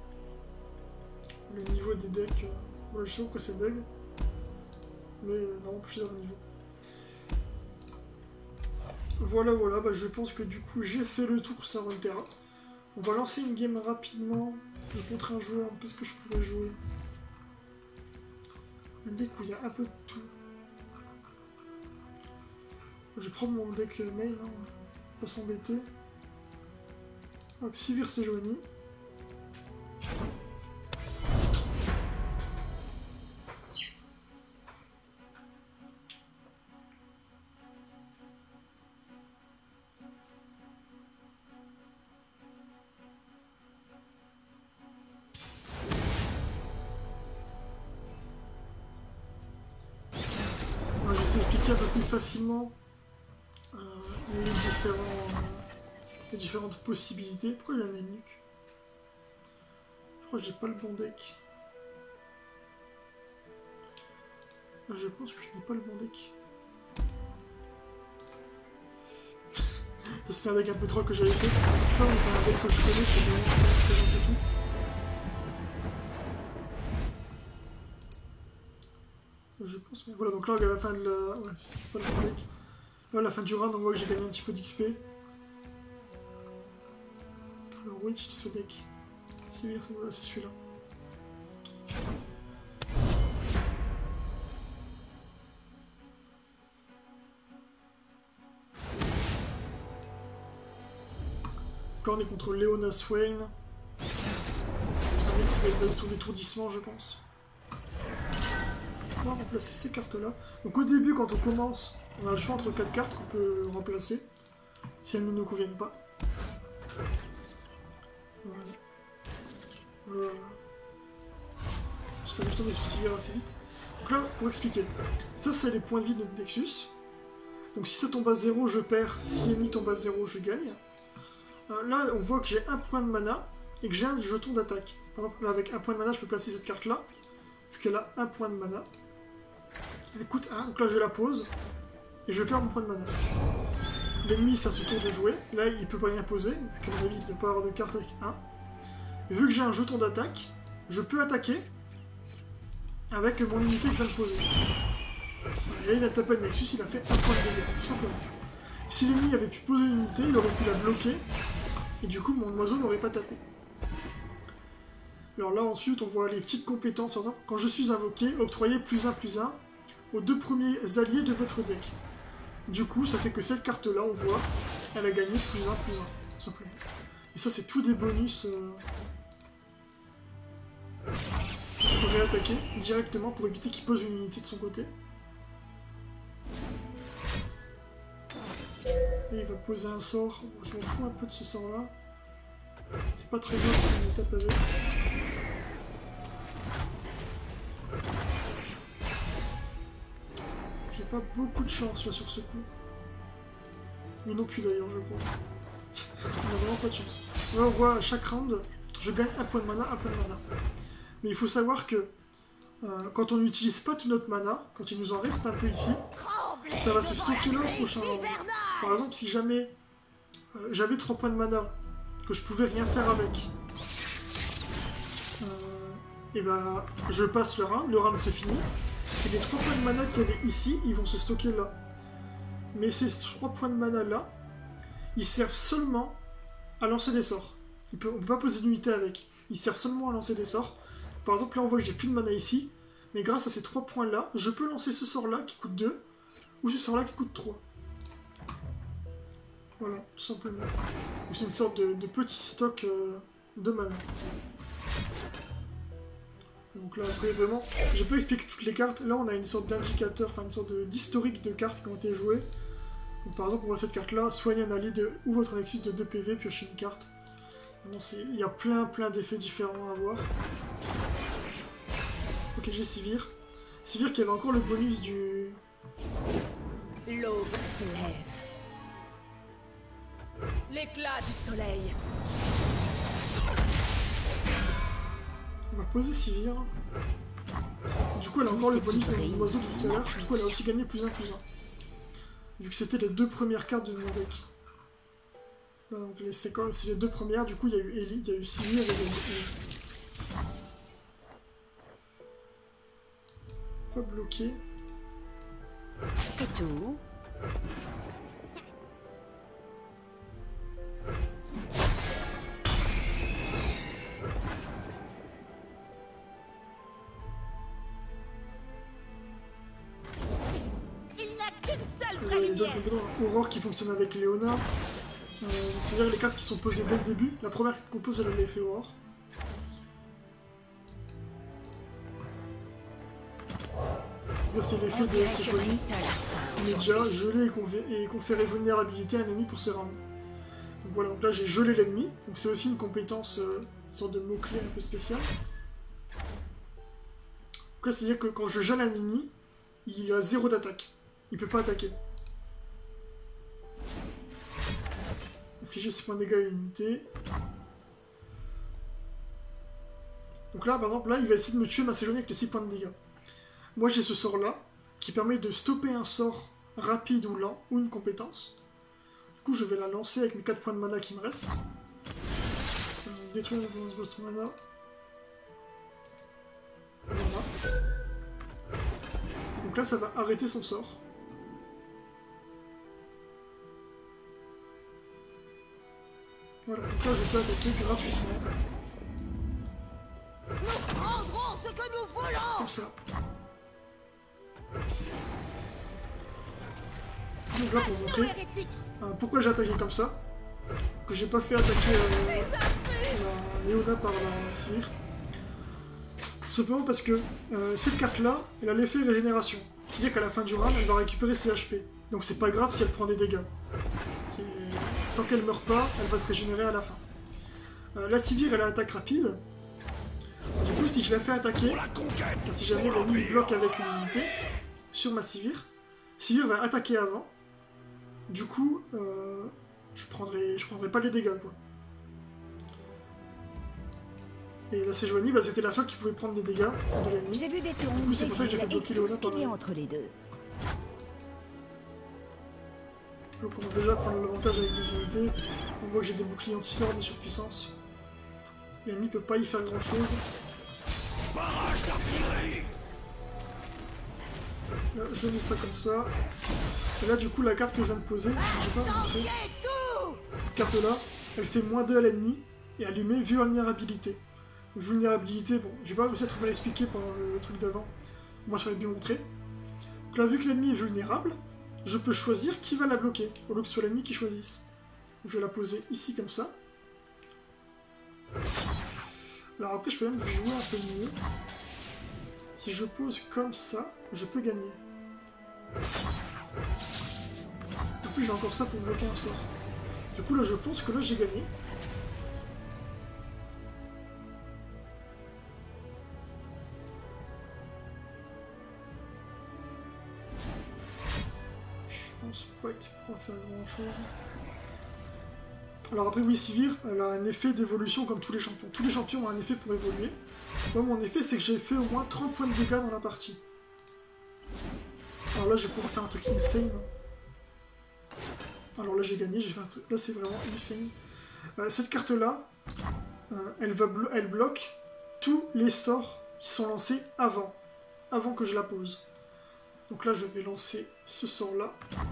Le niveau des decks, voilà, je sais pas pourquoi ça bug. Mais non, on peut choisir le niveau. Voilà, voilà, bah, je pense que du coup j'ai fait le tour sur Runeterra. On va lancer une game rapidement contre un joueur. Qu'est-ce que je pourrais jouer? Un deck où il y a un peu de tout. Je vais prendre mon deck main, hein. Pas s'embêter. Hop, Sivir Sejuani. J'essaie d'expliquer un peu plus facilement les différentes possibilités. Pourquoi il y a un nuque? Je crois que j'ai pas le bon deck. Je pense que je n'ai pas le bon deck. Ça c'était un deck un peu troll que j'avais fait. Je crois que c'est un deck que je connais pour vraiment présenter tout. Je pense, mais voilà, donc là à la fin de la... Ouais, c'est pas le bon deck. Là à la fin du round on voit que j'ai gagné un petit peu d'XP. Alors oui, c'est ce deck. Voilà, c'est celui-là. Donc là on est contre Leona Swain. C'est un mec qui va être sur l'étourdissement je pense. On va remplacer ces cartes-là. Donc au début, quand on commence, on a le choix entre 4 cartes qu'on peut remplacer, si elles ne nous conviennent pas. Voilà. Voilà. J'espère que je tombe sur Sivir assez vite. Donc là, pour expliquer, ça c'est les points de vie de notre Nexus. Donc si ça tombe à 0, je perds. Si l'ennemi tombe à 0, je gagne. Là, on voit que j'ai un point de mana et que j'ai un jeton d'attaque. Par exemple, là, avec un point de mana, je peux placer cette carte-là, vu qu'elle a un point de mana. Elle coûte 1, donc là je la pose, et je perds mon point de mana. L'ennemi, c'est à son tour de jouer. Là, il peut pas rien poser, vu qu'à mon avis, il ne peut pas avoir de carte avec 1. Et vu que j'ai un jeton d'attaque, je peux attaquer avec mon unité que je viens de poser. Et là, il a tapé le Nexus, il a fait un point de dégâts, tout simplement. Si l'ennemi avait pu poser une unité, il aurait pu la bloquer, et du coup, mon oiseau n'aurait pas tapé. Alors là, ensuite, on voit les petites compétences. Par exemple, quand je suis invoqué, octroyez +1/+1 aux 2 premiers alliés de votre deck. Du coup, ça fait que cette carte-là, on voit, elle a gagné +1/+1, tout simplement. Et ça, c'est tous des bonus. Je pourrais attaquer directement pour éviter qu'il pose une unité de son côté. Et il va poser un sort. Je m'en fous un peu de ce sort-là. C'est pas très bien si on me tape avec. J'ai pas beaucoup de chance là sur ce coup. Mais non plus d'ailleurs, je crois. On a vraiment pas de chance. Là, on voit à chaque round, je gagne un point de mana, un point de mana. Mais il faut savoir que quand on n'utilise pas tout notre mana, quand il nous en reste un peu ici, ça va se stocker là au prochain round. Par exemple, si jamais j'avais 3 points de mana, que je pouvais rien faire avec, et bah je passe le round se finit, et les 3 points de mana qu'il y avait ici, ils vont se stocker là. Mais ces 3 points de mana là, ils servent seulement à lancer des sorts. On peut pas poser d'unité avec. Ils servent seulement à lancer des sorts. Par exemple, là on voit que j'ai plus de mana ici. Mais grâce à ces 3 points là, je peux lancer ce sort là qui coûte 2, ou ce sort là qui coûte 3. Voilà, tout simplement. C'est une sorte de petit stock de mana. Donc là, après, vraiment, je peux expliquer toutes les cartes. Là, on a une sorte d'indicateur, enfin une sorte d'historique de cartes qui ont été jouées. Donc, par exemple, on voit cette carte-là, soigne un allié ou votre Nexus de 2 PV, piocher une carte. Il y a plein d'effets différents à voir. Ok, j'ai Sivir. Sivir qui avait encore le bonus du... L'aube se lève. L'éclat du soleil. On va poser Sivir. Du coup, elle a encore le bonus de l'oiseau de tout à l'heure. Du coup, elle a aussi gagné +1/+1. Vu que c'était les 2 premières cartes de mon deck. Là, donc c'est les 2 premières. Du coup, il y a eu Ellie, il y a eu Sivir et il y a eu Ellie. On va bloquer. C'est tout. Il y a d'autres Aurore qui fonctionne avec Léona. C'est-à-dire les cartes qui sont posées dès le début. La première qu'on pose, elle a l'effet Aurore. Là, c'est l'effet de Symphonie. Immédiat, gelé et conférer vulnérabilité à un ennemi pour ses rounds. Donc voilà, donc là j'ai gelé l'ennemi. Donc c'est aussi une compétence, une sorte de mot-clé un peu spécial. Donc là, c'est-à-dire que quand je gèle un ennemi, il a 0 d'attaque. Il peut pas attaquer. Infliger 6 points de dégâts à une unité. Donc là, par exemple, là, il va essayer de me tuer ma séjournée avec les 6 points de dégâts. Moi, j'ai ce sort-là, qui permet de stopper un sort rapide ou lent, ou une compétence. Du coup, je vais la lancer avec mes 4 points de mana qui me restent. Détruire l'influence boss mana. Voilà. Donc là, ça va arrêter son sort. Voilà, donc là je peux attaquer gratuitement. Nous prendrons ce que nous voulons. Comme ça. Donc là pour montrer pourquoi j'ai attaqué comme ça. Que j'ai pas fait attaquer la Léona par la Sivir. Tout simplement parce que cette carte là, elle a l'effet régénération. C'est-à-dire qu'à la fin du round, elle va récupérer ses HP. Donc c'est pas grave si elle prend des dégâts. Tant qu'elle meurt pas, elle va se régénérer à la fin. La Sivir, elle a attaque rapide. Du coup, si je la fais attaquer, si jamais l'ennemi bloque avec une unité sur ma Sivir, Sivir va attaquer avant. Du coup, je prendrai pas les dégâts, quoi. Et la Sejuani, bah, c'était la seule qui pouvait prendre des dégâts de l'ennemi. J'ai vu des Du coup, c'est pour ça que j'ai fait bloquer Léona par là. entre les deux. Je commence déjà à prendre l'avantage avec des unités. On voit que j'ai des boucliers anti-sort de surpuissance. L'ennemi peut pas y faire grand chose. Barrage d'artillerie. Là, je mets ça comme ça. Et là, du coup, la carte que je viens de poser, j'ai pas montré. Cette carte là, elle fait -2 à l'ennemi et elle lui met vulnérabilité. Vulnérabilité, bon, j'ai pas réussi à trop mal expliquer pendant le truc d'avant. Moi, je l'avais bien montré. Donc là, vu que l'ennemi est vulnérable, je peux choisir qui va la bloquer, au lieu que ce soit l'ennemi qui choisisse. Donc, je vais la poser ici comme ça. Alors après, je peux même jouer un peu mieux. Si je pose comme ça, je peux gagner. En plus, j'ai encore ça pour bloquer un sort. Du coup, là, je pense que là, j'ai gagné. Je pense pas qu'il pourra faire grand chose. Alors après, oui, Sivir, elle a un effet d'évolution comme tous les champions. Tous les champions ont un effet pour évoluer. Moi, mon effet, c'est que j'ai fait au moins 30 points de dégâts dans la partie. Alors là, je vais pouvoir faire un truc insane. Alors là, j'ai gagné, j'ai fait un truc... Là, c'est vraiment insane. Cette carte-là, elle bloque tous les sorts qui sont lancés avant que je la pose. Donc là, je vais lancer ce sort-là.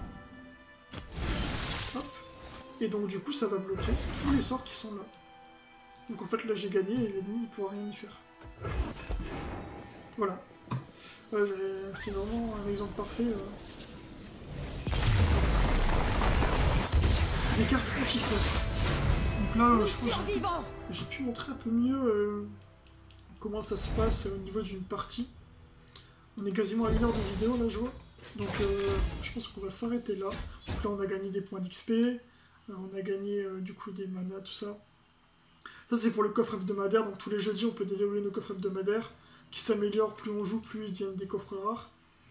Hop. Et donc, du coup, ça va bloquer tous les sorts qui sont là. Donc en fait, là, j'ai gagné et l'ennemi, il pourra rien y faire. Voilà. Ouais, c'est vraiment un exemple parfait. Des cartes anti-soft. Donc là, je pense que j'ai pu montrer un peu mieux comment ça se passe au niveau d'une partie. On est quasiment à 1 heure de vidéo là, je vois. Donc je pense qu'on va s'arrêter là. Donc là, on a gagné des points d'XP. On a gagné du coup des manas, tout ça. Ça, c'est pour le coffre hebdomadaire. Donc tous les jeudis, on peut déverrouiller nos coffres hebdomadaires qui s'améliorent. Plus on joue, plus ils deviennent des coffres rares.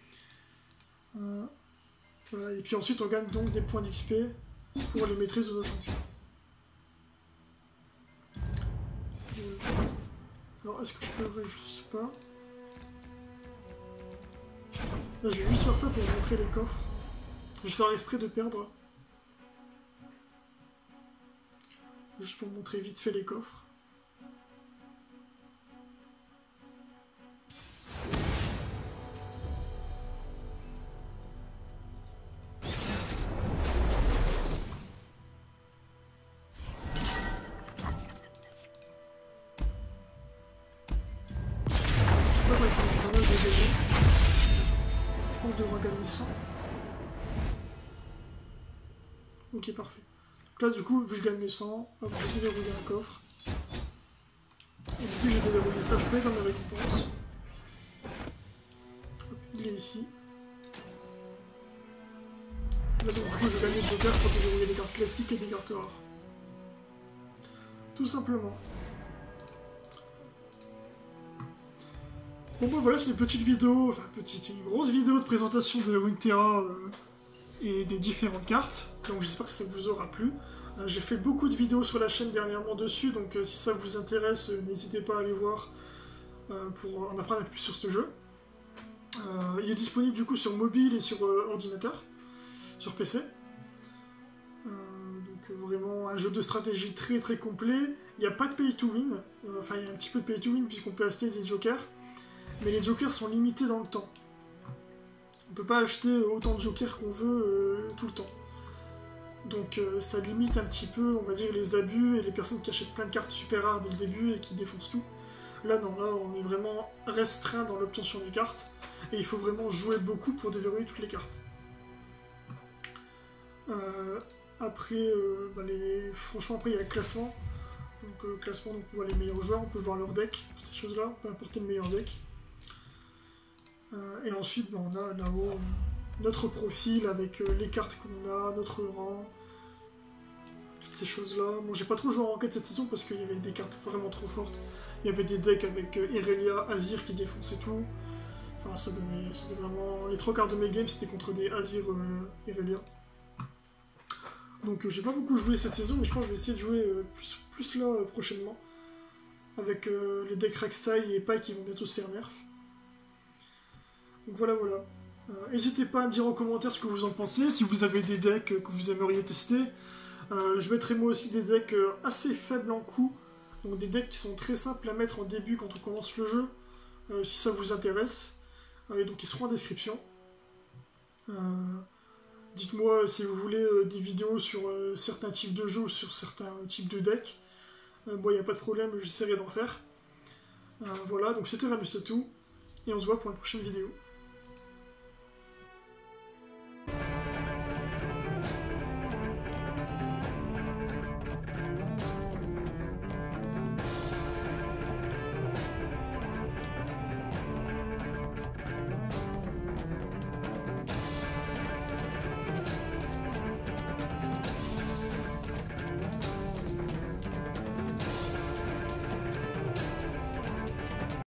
Voilà. Et puis ensuite, on gagne donc des points d'XP pour les maîtrises de nos champions. Alors, est-ce que je peux... Je sais pas. Là, je vais juste faire ça pour vous montrer les coffres. Je vais faire exprès de perdre. Juste pour montrer vite fait les coffres. Je devrais gagner 100. Ok, parfait. Donc là, du coup, vu que je gagne mes 100, hop, j'ai déverrouillé un coffre. Et du coup, j'ai déverrouillé ça, je paye dans mes récompenses. Hop, il est ici. Là, donc, du coup, je gagne le joker pour déverrouiller des cartes classiques et des cartes rares. Tout simplement. Bon bah voilà, c'est une petite vidéo, enfin une grosse vidéo de présentation de Runeterra et des différentes cartes. Donc j'espère que ça vous aura plu. J'ai fait beaucoup de vidéos sur la chaîne dernièrement dessus, donc si ça vous intéresse, n'hésitez pas à aller voir pour en apprendre un peu plus sur ce jeu. Il est disponible du coup sur mobile et sur ordinateur, sur PC. Donc vraiment un jeu de stratégie très très complet. Il n'y a pas de pay to win, enfin il y a un petit peu de pay to win puisqu'on peut acheter des jokers. Mais les jokers sont limités dans le temps. On peut pas acheter autant de jokers qu'on veut tout le temps. Donc ça limite un petit peu, on va dire, les abus et les personnes qui achètent plein de cartes super rares dès le début et qui défoncent tout. Là non, là on est vraiment restreint dans l'obtention des cartes. Et il faut vraiment jouer beaucoup pour déverrouiller toutes les cartes. Après, franchement après il y a le classement. Donc classement, donc on voit les meilleurs joueurs, on peut voir leur deck, toutes ces choses là, on peut importer le meilleur deck. Et ensuite, on a là-haut notre profil avec les cartes qu'on a, notre rang, toutes ces choses-là. Bon, j'ai pas trop joué en ranked cette saison parce qu'il y avait des cartes vraiment trop fortes. Il y avait des decks avec Irelia, Azir qui défonçaient tout. Enfin, ça donnait vraiment... Les 3 quarts de mes games, c'était contre des Azir Irelia. Donc j'ai pas beaucoup joué cette saison, mais je pense que je vais essayer de jouer plus là prochainement. Avec les decks Rek'Sai et Pai qui vont bientôt se faire nerf. Donc voilà. N'hésitez pas à me dire en commentaire ce que vous en pensez, si vous avez des decks que vous aimeriez tester. Je mettrai moi aussi des decks assez faibles en coût, donc des decks qui sont très simples à mettre en début quand on commence le jeu, si ça vous intéresse. Et donc ils seront en description. Dites-moi si vous voulez des vidéos sur certains types de jeux ou sur certains types de decks. Bon, il n'y a pas de problème, j'essaierai d'en faire. Voilà, donc c'était Ramus Tattoo, et on se voit pour une prochaine vidéo.